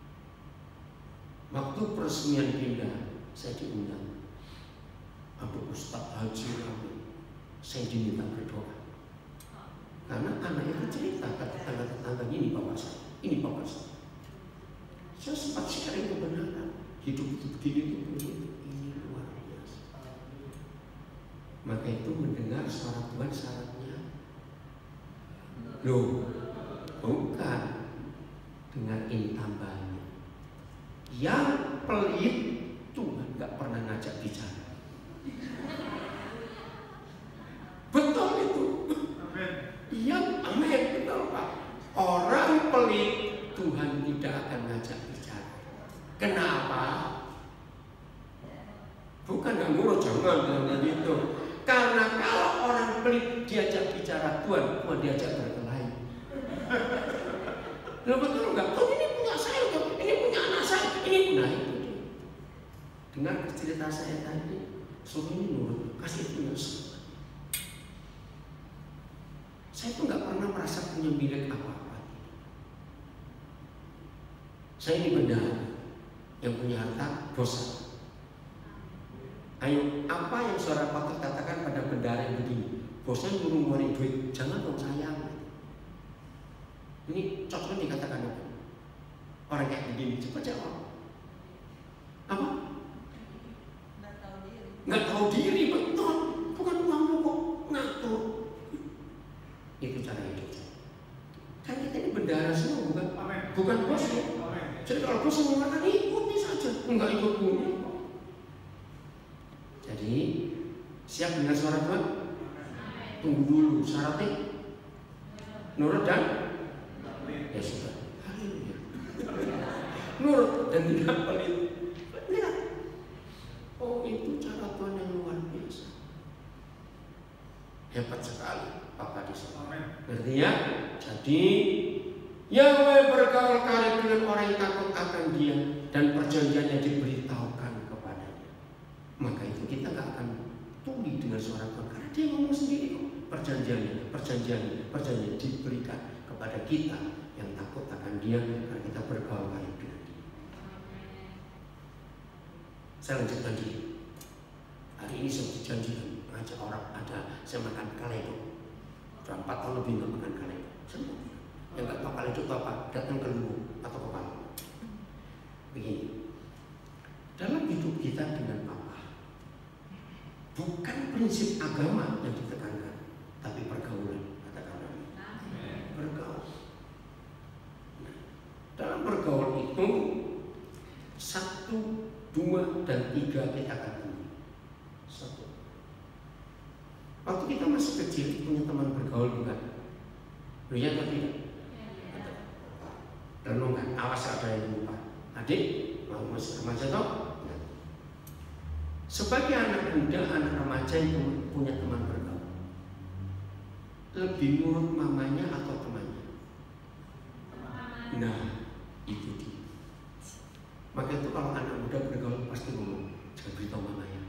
Waktu peresmian pindah, saya diundang. Aduh Ustadz Haji Amin, saya diminta berdoa. Karena anak itu cerita kata tetangga ini bapak saya, ini bapak saya. Saya sempat sharing kebenaran, hidup itu begini itu begitu. Maka itu mendengar suara Tuhan syaratnya, loh, bukan dengerin tambahnya. Yang pelit Tuhan gak pernah ngajak bicara. Betul itu. Yang amin, betul Pak. Orang pelit Tuhan tidak akan ngajak bicara. Kenapa? Bukan gak ngurus, jangan itu. Karena kalau orang pelit diajak bicara Tuhan diajak berkelahi. Loh betul enggak? Oh ini punya saya, ini punya anak saya, ini punya itu. Dengar cerita saya tadi, suruh ini nurut, kasih punya semua. Saya tuh nggak pernah merasa punya milik apa-apa. Saya ini bendahara yang punya harta dosa. Ayo, apa yang saudara patut katakan pada bendahara yang begini? Bosnya nyuruh ngeluarin duit, jangan dong sayang. Ini cocoknya dikatakan apa? Orang kayak begini, cepat jawab. Apa? Nggak tahu diri, betul. Bukan uangmu kok ngatur. Itu cara hidup. Kan kita ini bendahara semua, bukan bosnya. Jadi kalau bos mengatakan ikuti saja, enggak ikut punya. Jadi siap dengar suara Tuhan? Tunggu dulu, syaratnya nurut dan ya sudah. Nurut dan tidak pelit. Lihat. Oh, itu cara Tuhan yang luar biasa. Hebat sekali Papa di sana. Ngerti ya? Jadi Yahweh bergaul karib dengan orang yang takut akan Dia dan perjanjiannya diberitahukan kepadanya. Maka itu kita gak akan tuli dengan suara Tuhan karena Dia ngomong sendiri kok. Perjanjian diberikan kepada kita yang takut akan Dia karena kita bergaul karib dengan Dia. Saya lanjutkan diri. Hari ini saya dijanjikan ngajak orang saya makan kalebo. Sudah 4 tahun lebih nggak makan kalebo. Semua yang nggak tahu kalebo itu apa, datang ke lubuk atau ke palu. Begini, dalam hidup kita dengan Papa, bukan prinsip agama yang ditekankan, tapi pergaulan. Katakan amin. Bergaul. Nah, dalam bergaul itu 1, 2, dan 3 kita akan temui. 1. Waktu kita masih kecil punya teman bergaul bukan? Lihat atau tidak? Renungkan, awas ada yang lupa. Adik, mau masih remaja toh? Sebagai anak muda, anak remaja yang punya teman bergaul, lebih nurut mamanya atau temannya? Nah, itu dia. Maka itu kalau anak muda bergaul pasti ngomong, jangan beritahu mamanya.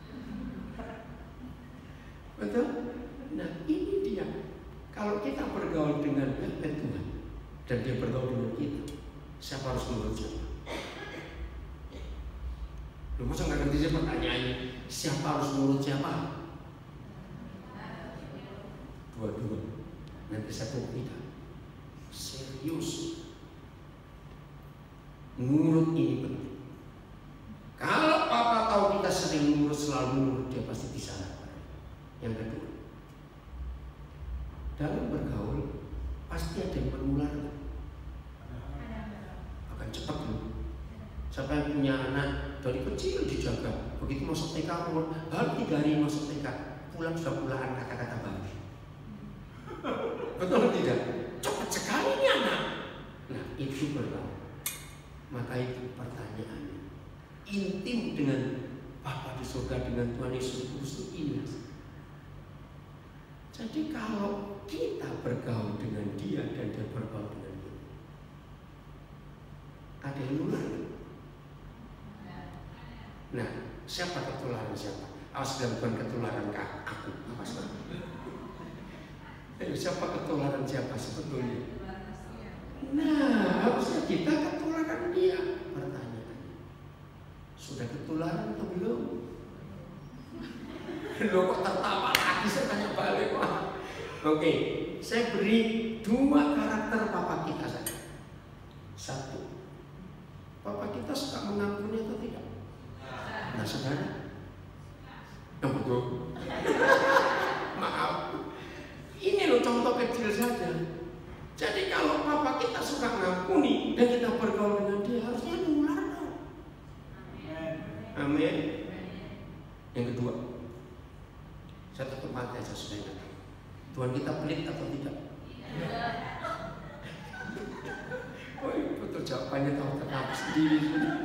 Betul? Nah, ini dia. Kalau kita bergaul dengan Tuhan dan Dia bergaul dengan kita, siapa harus nurut siapa? Lu masa nggak ngerti sih pertanyaannya? Siapa harus nurut siapa? Dua-dua. Nanti satu tidak. Serius. Nurut ini penting. Kalau Papa tahu kita sering nurut, selalu nurut, Dia pasti bisa. Yang kedua, dalam bergaul pasti ada yang menular. Akan cepat loh. Siapa yang punya anak dari kecil dijaga, begitu masuk TK, baru 3 hari masuk TK, pulang sudah pulaan kata-kata babi. Betul tidak? Cepat sekali ini anak. Nah, itu bergaul. Maka itu pertanyaannya, intim dengan Bapa di surga, dengan Tuhan Yesus Kristus ini. Jadi kalau kita bergaul dengan Dia dan Dia bergaul dengan kita, ada yang nular. Nah, siapa ketularan siapa? Awas bilang bukan ketularan aku. Awas. Siapa ketularan siapa sebetulnya? Nah, harusnya kita ketularan Dia. Pertanyaannya, sudah ketularan atau belum? Lo kok tertawa lagi, saya tanya balik Pak. Oke, saya beri 2 karakter Papa kita saja. 1, Papa kita suka mengampuni atau tidak? Nah, saudara, yang betul. Maaf, ini loh contoh kecil saja. Jadi kalau Papa kita suka mengampuni dan kita bergaul dengan Dia, harusnya nular dong. Amin. Yang kedua, saya tutup mata aja supaya ingat. Tuhan kita pelit atau tidak? Oh, betul jawabannya tahu tertawa sendiri.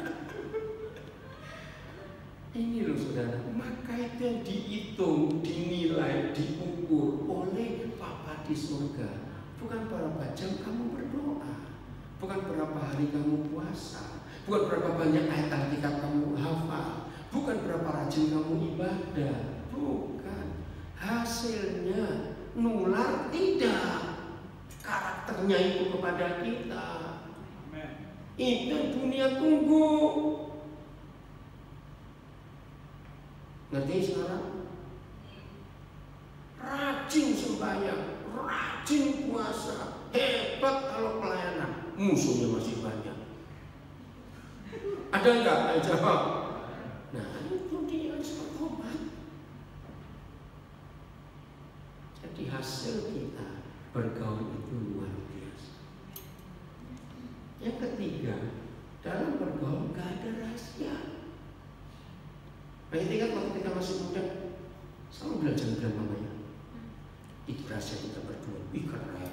Ini loh saudara, maka itu yang dihitung, dinilai, diukur oleh Papa di surga. Bukan berapa jam kamu berdoa, bukan berapa hari kamu puasa, bukan berapa banyak ayat Alkitab kamu hafal, bukan berapa rajin kamu ibadah, bukan. Hasilnya nular tidak, karakternya itu kepada kita. Itu dunia tunggu. Ngerti sekarang? Rajin sembahyang, rajin puasa, hebat kalau pelayanan, musuhnya masih banyak. Ada enggak? Ayo jawab. Nah, itu dia harus bertobat. Jadi hasil kita bergaul itu luar biasa. Yang ketiga, dalam bergaul gak ada rahasia. Nah, ingat waktu kita masih muda, selalu belajar dengan mamanya. Itu rahasia kita berdua. Wih, keren.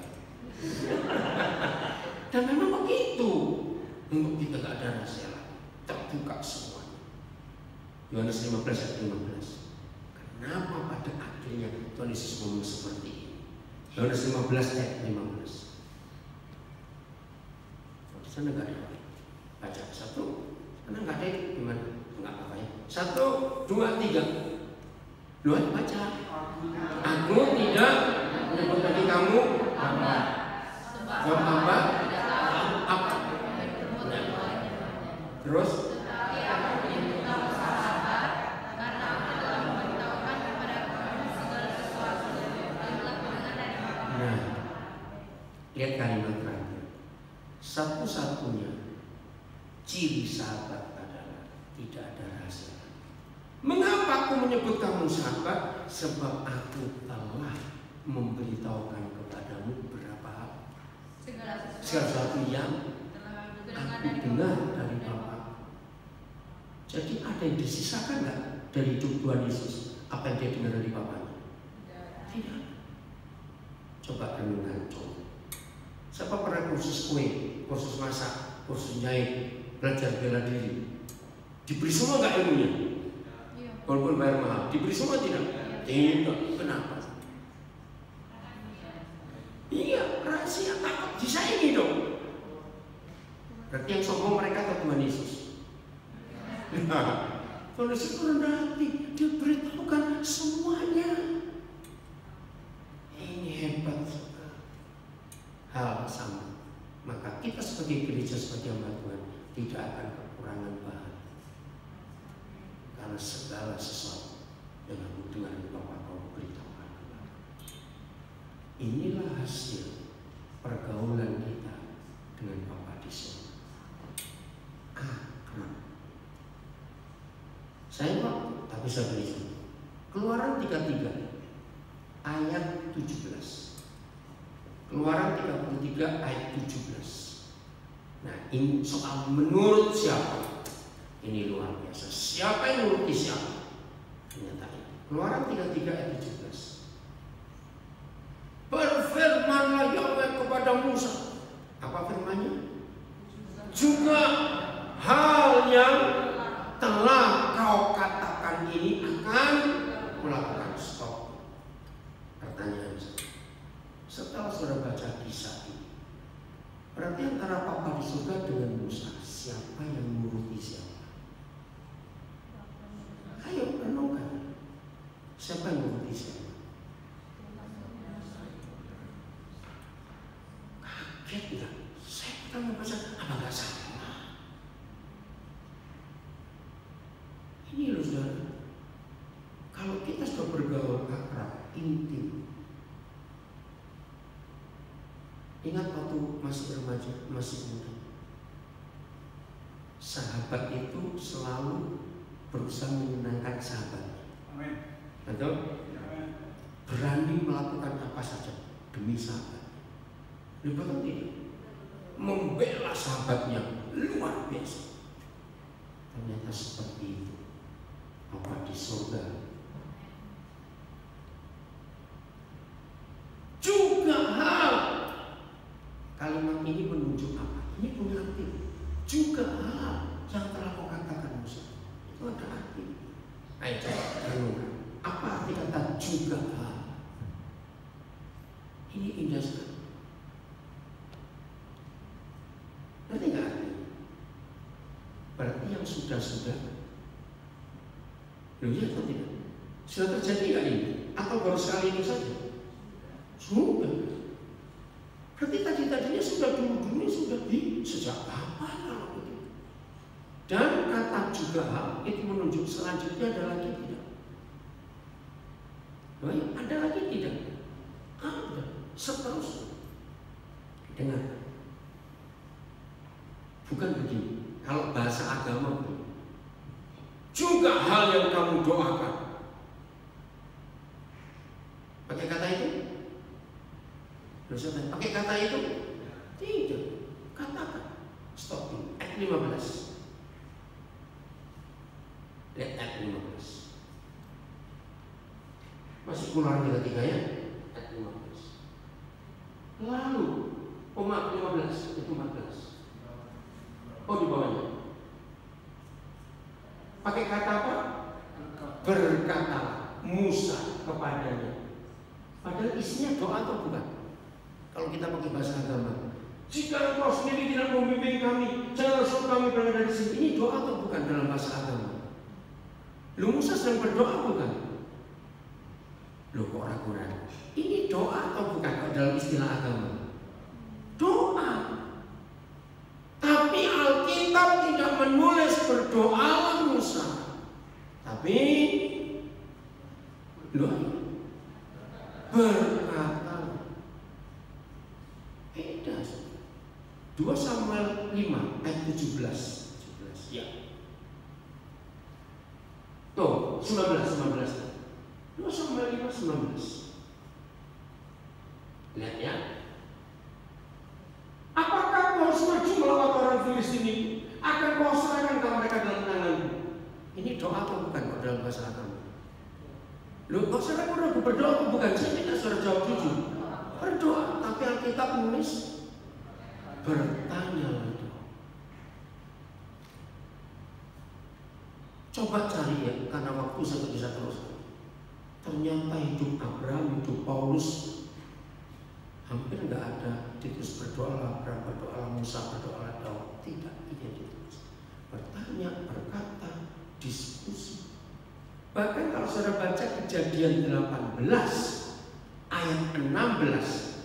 Dan memang begitu. Untuk kita gak ada rahasia lagi, terbuka semuanya. Yohanes 15 ayat 15. Kenapa pada akhirnya Tuhan Yesus ngomong seperti ini? Yohanes 15 ayat 15. Di sana gak ada. Baca 1. Sana gak ada. Gimana? Enggak apa-apa ya. 1, 2, 3. Lu baca. Aku tidak menyebut lagi kamu apa? Jawab apa? Apa? Terus? Nah, lihat kalimat terakhir. Satu-satunya ciri sahabat adalah tidak ada rahasia. Mengapa aku menyebut kamu sahabat? Sebab aku telah memberitahukan kepadamu beberapa hal. Segala sesuatu yang aku dengar dari Bapa. Jadi ada yang disisakan nggak dari hidup Tuhan Yesus? Apa yang dia dengar dari Bapaknya? Tidak. Coba renungkan, coba. Siapa pernah kursus kue, kursus masak, kursus jahit, belajar bela diri? Diberi semua nggak ilmunya? Walaupun bayar mahal, diberi semua tidak? Tidak. Kenapa? Iya, rahasia takut disaingi dong. Berarti yang sombong mereka ke Tuhan Yesus. Nah, Tuhan Yesus itu rendah hati, dia beritahukan semuanya. Ini hebat. Hal sama. Maka kita sebagai gereja, sebagai hamba Tuhan tidak akan kekurangan bahan. Karena segala sesuatu yang aku dengar dari Bapa kau beritahukan kepada. Inilah hasil pergaulan kita dengan Bapa di surga. Akrab. Saya waktu tak bisa beri. Keluaran 33 ayat 17. Keluaran 33 ayat 17. Nah, ini soal menurut siapa? Ini luar biasa. Siapa yang menuruti siapa? Ternyata ini. Keluaran 33 ayat 17. Berfirmanlah Yahweh kepada Musa. Apa firman-Nya? Juga hal yang telah kau katakan ini akan melakukan. Stop. Pertanyaan saya. Setelah saudara baca kisah ini, berarti antara Papa di surga dengan Musa, siapa yang menuruti siapa? Ayo renungkan. Siapa yang menuruti siapa? Kaget tidak? Saya pertama baca, apa nggak sama? Ini loh saudara. Kalau kita sudah bergaul akrab, intim. Ingat waktu masih remaja, masih muda. Sahabat itu selalu berusaha menyenangkan sahabatnya. Amin. Betul? Berani melakukan apa saja demi sahabat. Betul tidak? Membela sahabatnya luar biasa. Ternyata seperti itu. Apa di surga? Juga hal. Kalimat ini menunjuk apa? Ini punya arti. Juga hal yang telah kau katakan Musa. Itu ada arti. Ayo coba renungkan. Apa arti kata juga hal? Ini indah sekali. Ngerti nggak artinya? Berarti yang sudah-sudah. Loh ya atau tidak? Sudah terjadi nggak ini? Atau baru sekali itu saja? Sudah. Berarti tadi-tadinya sudah dulu-dulunya sudah di sejak kapan kalau begitu? Dan kata juga hal itu menunjuk selanjutnya ada lagi tidak? Baik, ada lagi tidak? Ada. Seterusnya. Dengar. Bukan begini. Kalau bahasa agama begini. Juga hal yang kamu doakan. Pakai kata itu? Pakai kata itu? Tidak. Katakan. Stop dulu. Ayat 15. Lihat ayat 15. Masih Keluaran 33 ya? Ayat ayat 15. Lalu, maaf 15 itu 14. Oh di bawahnya. Pakai kata apa? Berkata Musa kepadanya. Padahal isinya doa atau bukan? Kalau kita pakai bahasa agama, jika engkau sendiri tidak membimbing kami, jangan suruh kami berada di sini. Ini doa atau bukan dalam bahasa agama? Lu Musa sedang berdoa bukan? Lu kok ragu-ragu? Ini doa atau bukan kalau dalam istilah agama? Doa. Tapi Alkitab tidak menulis berdoa Musa. Tapi berkata. Beda. 2 Samuel 5 ayat 17. Ya. Tuh, 19. 2 Samuel 5 19. Lihat ya. Apakah kau harus maju melawan orang Filistin ini? Akan kau serahkan mereka dalam tanganmu? Ini doa atau bukan dalam bahasa agama? Loh, kok saudara ragu berdoa atau bukan? Saya tidak suruh jawab jujur. Berdoa, tapi Alkitab menulis bertanya itu. Coba cari ya, karena waktu saya bisa terus. Ternyata hidup Abraham, hidup Paulus hampir nggak ada Titus berdoa, Abraham berdoa, Musa berdoa, Daud tidak. Ini ditulis. Bertanya, berkata, diskusi. Bahkan kalau saudara baca Kejadian 18 ayat 16.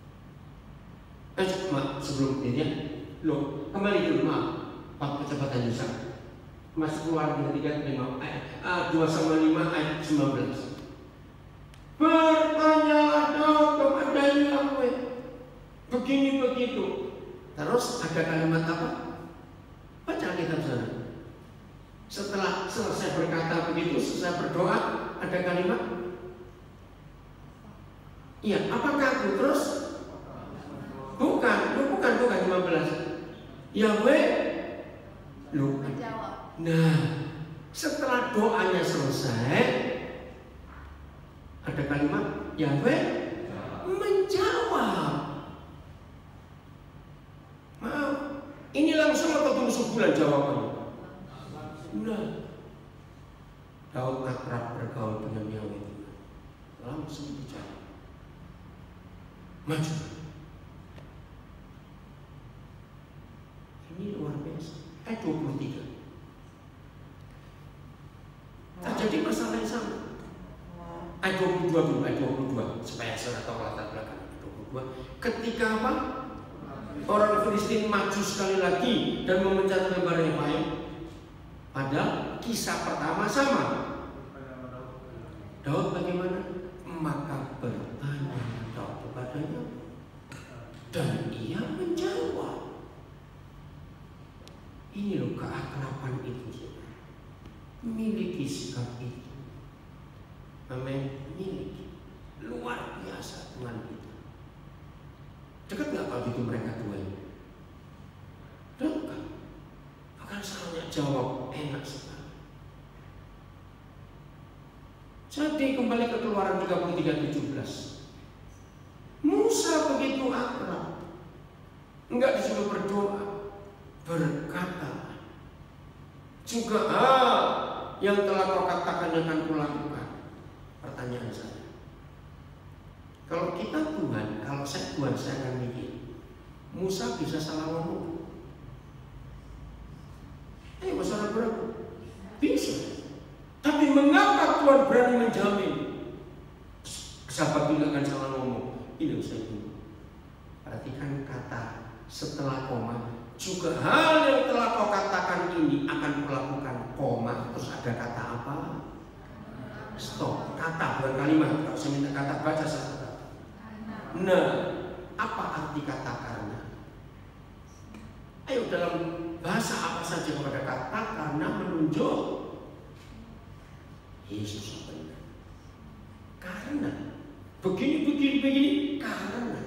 Sebelum ini ya. Loh, kembali dulu maaf. Pak kecepatan Yusa. Masih keluar di 3 ayat 2 Samuel 5 ayat 19. Bertanyalah Daud kepada Yahweh. Begini begitu. Terus ada kalimat apa? Baca kitab sana. Setelah selesai berkata begitu, selesai berdoa, ada kalimat. Iya, apakah aku terus? Bukan 15. Yahweh lu menjawab. Nah, setelah doanya selesai, ada kalimat Yahweh menjawab. Maaf, ini langsung atau tunggu sebulan jawabannya? Nah, Daud akrab bergaul dengan Yahweh, langsung bicara. Maju. Ini luar biasa. Ayat 23. Terjadi masalah yang sama. Ayat 22 dulu, ayat 22 supaya saya tahu latar belakang. 22. Ketika apa? Orang Filistin maju sekali lagi dan memecah lebar Efraim. Padahal kisah pertama sama. Daud bagaimana? Maka bertanya Daud kepadanya dan ia menjawab. Ini loh keakraban itu. Miliki sikap itu. Amin. Miliki. Luar biasa Tuhan kita. Dekat nggak kalau gitu mereka dua ini? Dekat. Bahkan saya jawab enak sekali. Jadi kembali ke Keluaran 33:17. Musa begitu akrab, enggak disuruh berdoa, berkata, juga yang telah kau katakan akan kulakukan. Pertanyaan saya, kalau kita Tuhan, kalau saya Tuhan, saya akan mikir, Musa bisa salah ngomong? Ayo masalah berapa? Bisa. Tapi mengapa Tuhan berani menjamin sahabat tidak akan salah ngomong? Ini saya dulu. Perhatikan kata setelah koma. Juga hal yang telah kau katakan ini akan kulakukan, koma. Terus ada kata apa? Stop. Kata bukan kalimat. Kalau saya minta kata, baca satu kata. Nah, apa arti kata karena? Ayo dalam bahasa apa saja kepada kata karena menunjuk Yesus benar. Karena begini karena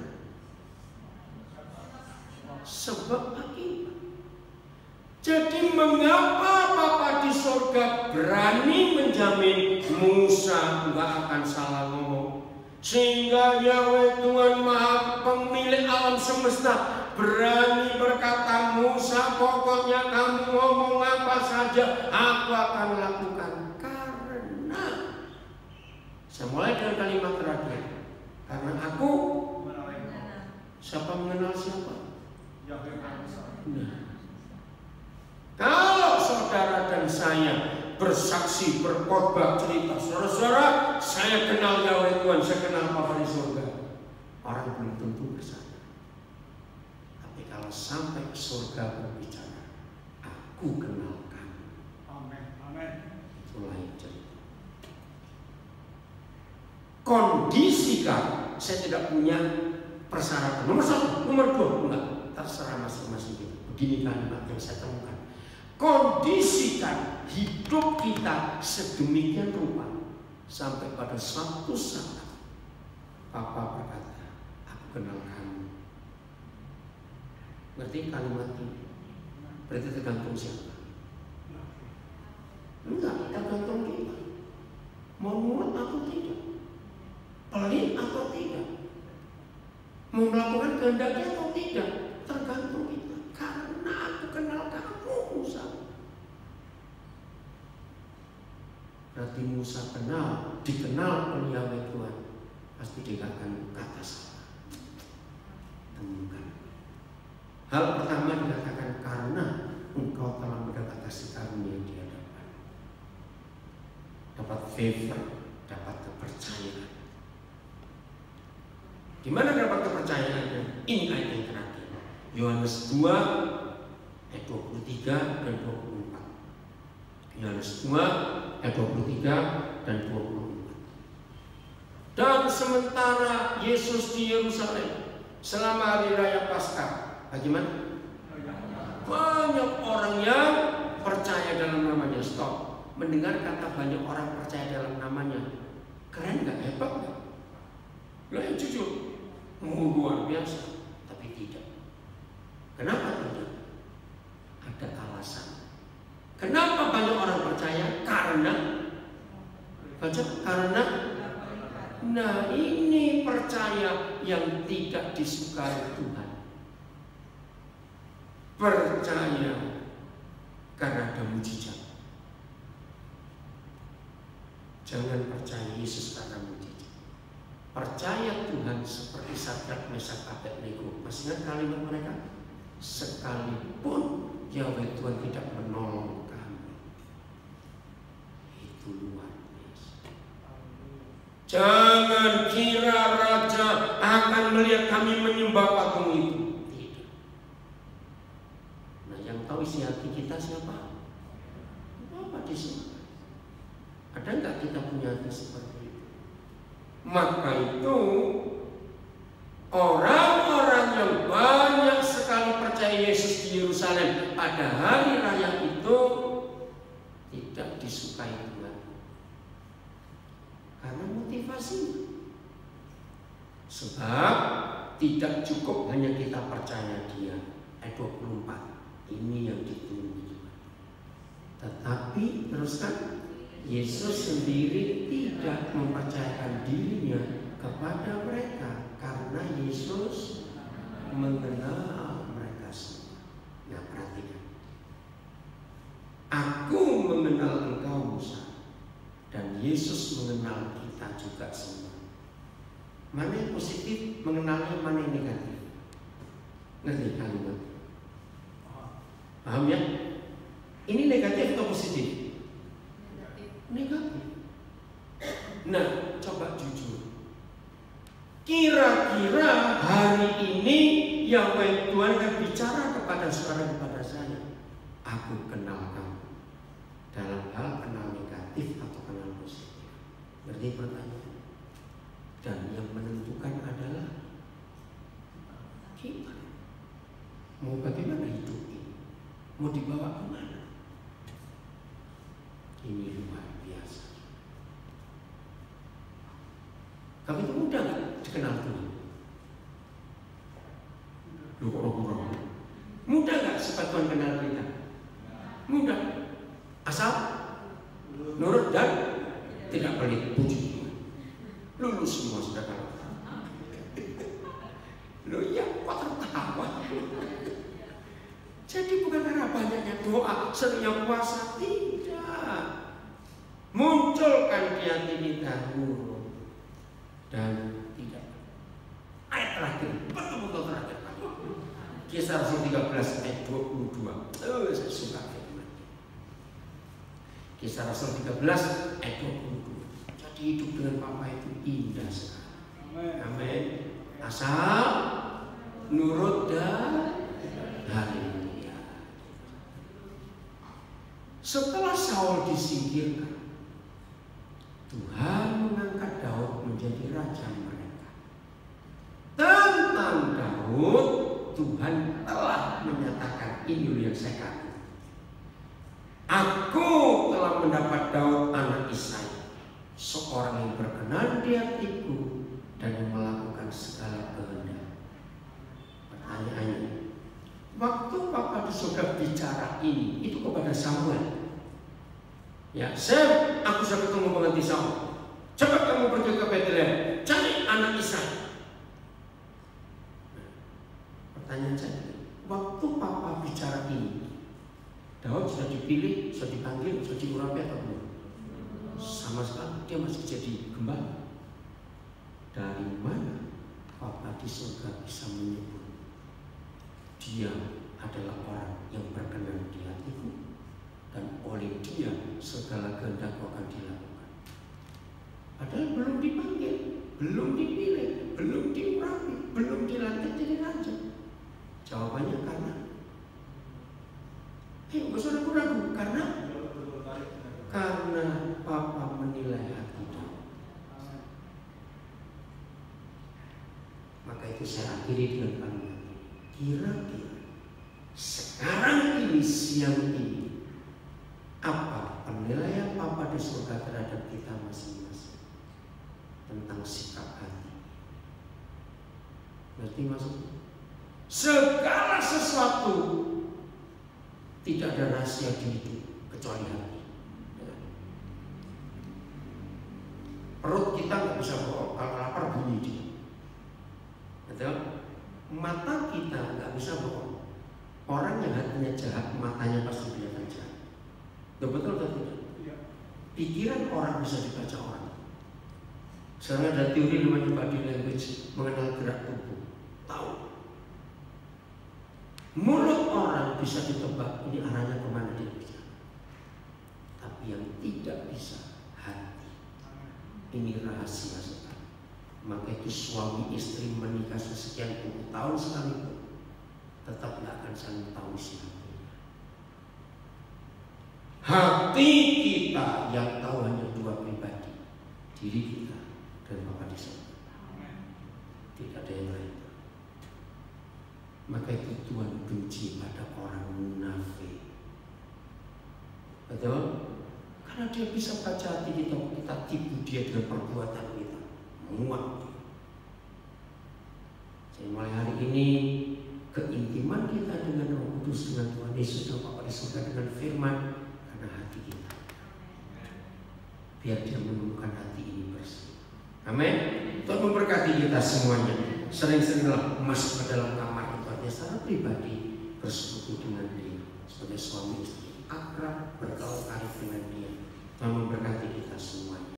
sebab akibat. Jadi mengapa Bapa di surga berani menjamin Musa nggak akan salah ngomong? Sehingga Yahweh Tuhan Maha Pemilik alam semesta berani berkata, Musa, pokoknya kamu ngomong apa saja aku akan lakukan. Karena saya mulai dengan kalimat terakhir, karena aku siapa mengenal siapa? Nah, kalau saudara dan saya bersaksi, berkhotbah, cerita, saudara-saudara, saya kenal Yahweh Tuhan, saya kenal Bapa di surga, orang belum tentu bersama. Tapi kalau sampai ke surga berbicara, aku kenal kamu. Amin. Amin. Itu lain cerita. Kondisikan, saya tidak punya persyaratan. Nomor 1, nomor 2, enggak. Terserah masing-masing kita. Begini kalimat yang saya temukan. Kondisikan hidup kita sedemikian rupa sampai pada suatu saat Papa berkata, aku kenal kamu. Ngerti kalimat ini? Berarti tergantung siapa? Enggak, tergantung kita. Mau nurut atau tidak? Pelit atau tidak? Mau melakukan kehendaknya atau tidak? Tergantung kita. Karena aku kenal kamu, Musa. Berarti Musa dikenal oleh Yahweh Tuhan. Pasti dia akan kata salah. Temukan. Hal pertama dikatakan karena engkau telah mendapat kasih karunia di hadapan. Dapat favor, dapat kepercayaan. Di mana dapat kepercayaannya? Ini ayat yang terakhir. Yohanes 2 ayat 23 dan 24. Yohanes 2 ayat 23 dan 24. Dan sementara Yesus di Yerusalem selama hari raya Paskah, bagaimana? Banyak orang yang percaya dalam namanya. Stop. Mendengar kata banyak orang percaya dalam namanya, keren gak? Hebat gak? Lah jujur, luar biasa. Tapi tidak. Kenapa tidak? Ada alasan. Kenapa banyak orang percaya? Karena nah ini percaya yang tidak disukai Tuhan. Percaya karena ada mujizat. Jangan percaya Yesus karena mujizat. Percaya Tuhan seperti Sadrak, Mesak, Abednego. Masih ingat kalimat mereka? Sekalipun Yahweh Tuhan tidak menolong kami. Itu luar biasa. Jangan kira raja akan melihat kami menyembah patung itu. Tidak. Nah, yang tahu isi hati kita siapa? Apa di sini? Ada enggak kita punya hati seperti itu? Maka itu orang-orang yang banyak sekali percaya Yesus di Yerusalem pada hari raya itu tidak disukai Tuhan. Karena motivasinya. Sebab tidak cukup hanya kita percaya Dia. Ayat 24. Ini yang ditunggu. Tetapi teruskan, Yesus sendiri tidak mempercayakan dirinya kepada mereka karena Yesus mengenal mereka semua. Nah, perhatikan. Aku mengenal engkau, Musa, dan Yesus mengenal kita juga semua. Mana yang positif mengenalnya, mana yang negatif? Ngerti kalimat? Paham ya? Ini negatif atau positif? Negatif. Nah, coba jujur. Kira-kira hari ini Yahweh Tuhan akan bicara kepada saudara, kepada saya, aku kenal kamu. Dalam hal kenal negatif atau kenal positif? Berarti pertanyaan. Dan yang menentukan adalah kita. Mau bagaimana hidup ini? Mau dibawa kemana? Ini luar biasa. Kamu itu mudah gak dikenal Tuhan? Lu orang-orang mudah gak supaya Tuhan kenal kita? Mudah. Asal nurut dan tidak pelit. Puji Tuhan. Lulus semua. sudah kalau loh ya kok tertawa. Jadi bukan karena banyaknya doa, seringnya puasa, tidak. Munculkan di hati kita nurut dan tidak. Ayat terakhir, betul-betul terakhir. Kisah Rasul 13 ayat 22. Saya suka firman. Kisah Rasul 13 ayat 22. Jadi hidup dengan Papa itu indah sekali. Amin. Asal nurut dan haleluya. Setelah Saul disingkirkan, Tuhan mengangkat Daud menjadi raja mereka. Tentang Daud, Tuhan telah menyatakan ini yang saya katakan. Aku telah mendapat Daud anak Isai, seorang yang berkenan di hatiku dan yang melakukan segala kehendak. Pertanyaannya, waktu Papa di surga bicara ini itu kepada Samuel. Ya, Sam, aku sudah ketemu pengganti Saul. Cepat kamu pergi ke Bethlehem, cari anak Isai. Pertanyaan saya, waktu Papa bicara ini, Daud sudah dipilih, sudah dipanggil, sudah diurapi atau belum? Sama sekali, dia masih jadi gembala. Dari mana Papa di surga bisa menyebut dia adalah orang yang berkenan di hatiku dan oleh dia segala kehendakku akan dilakukan? Padahal belum dipanggil, belum dipilih, belum diurapi, belum dilantik jadi raja. Jawabannya karena gak usah ragu-ragu. Karena Papa menilai hati Daud. Maka itu saya akhiri dengan kalimat. Kira-kira sekarang ini, siang ini, apa penilaian Papa di surga terhadap kita masing-masing tentang sikap hati? Ngerti maksudnya? Segala sesuatu tidak ada rahasia di hidup kecuali hati. Perut kita nggak bisa bohong, kalau lapar bunyi dia. Betul? Mata kita nggak bisa bohong. Orang yang hatinya jahat, matanya pasti kelihatan jahat. Betul atau tidak? Pikiran orang bisa dibaca orang. Sekarang ada teori namanya body language, mengenal gerak tubuh. Tahu. Mulut orang bisa ditebak ini arahnya kemana dia bicara. Tapi yang tidak bisa hati. Ini rahasia sekali. Maka itu suami istri menikah sekian puluh tahun sekalipun tetap tidak akan saling tahu isi hatinya. Hati kita yang tahu hanya dua pribadi, diri kita dan Bapa di surga. Tidak ada yang lain. Maka itu Tuhan benci pada orang munafik. Betul? Karena dia bisa baca hati kita, kita tipu dia dengan perbuatan kita. Muak. Jadi mulai hari ini keintiman kita dengan Roh Kudus, dengan Tuhan Yesus dan Bapa di surga, dengan firman, karena hati kita. Biar dia menemukan hati ini bersih. Amin. Tuhan memberkati kita semuanya. Sering-seringlah masuk ke dalam kamar itu artinya secara pribadi bersekutu dengan dia sebagai suami istri, akrab bergaul karib dengan dia. Tuhan memberkati kita semuanya.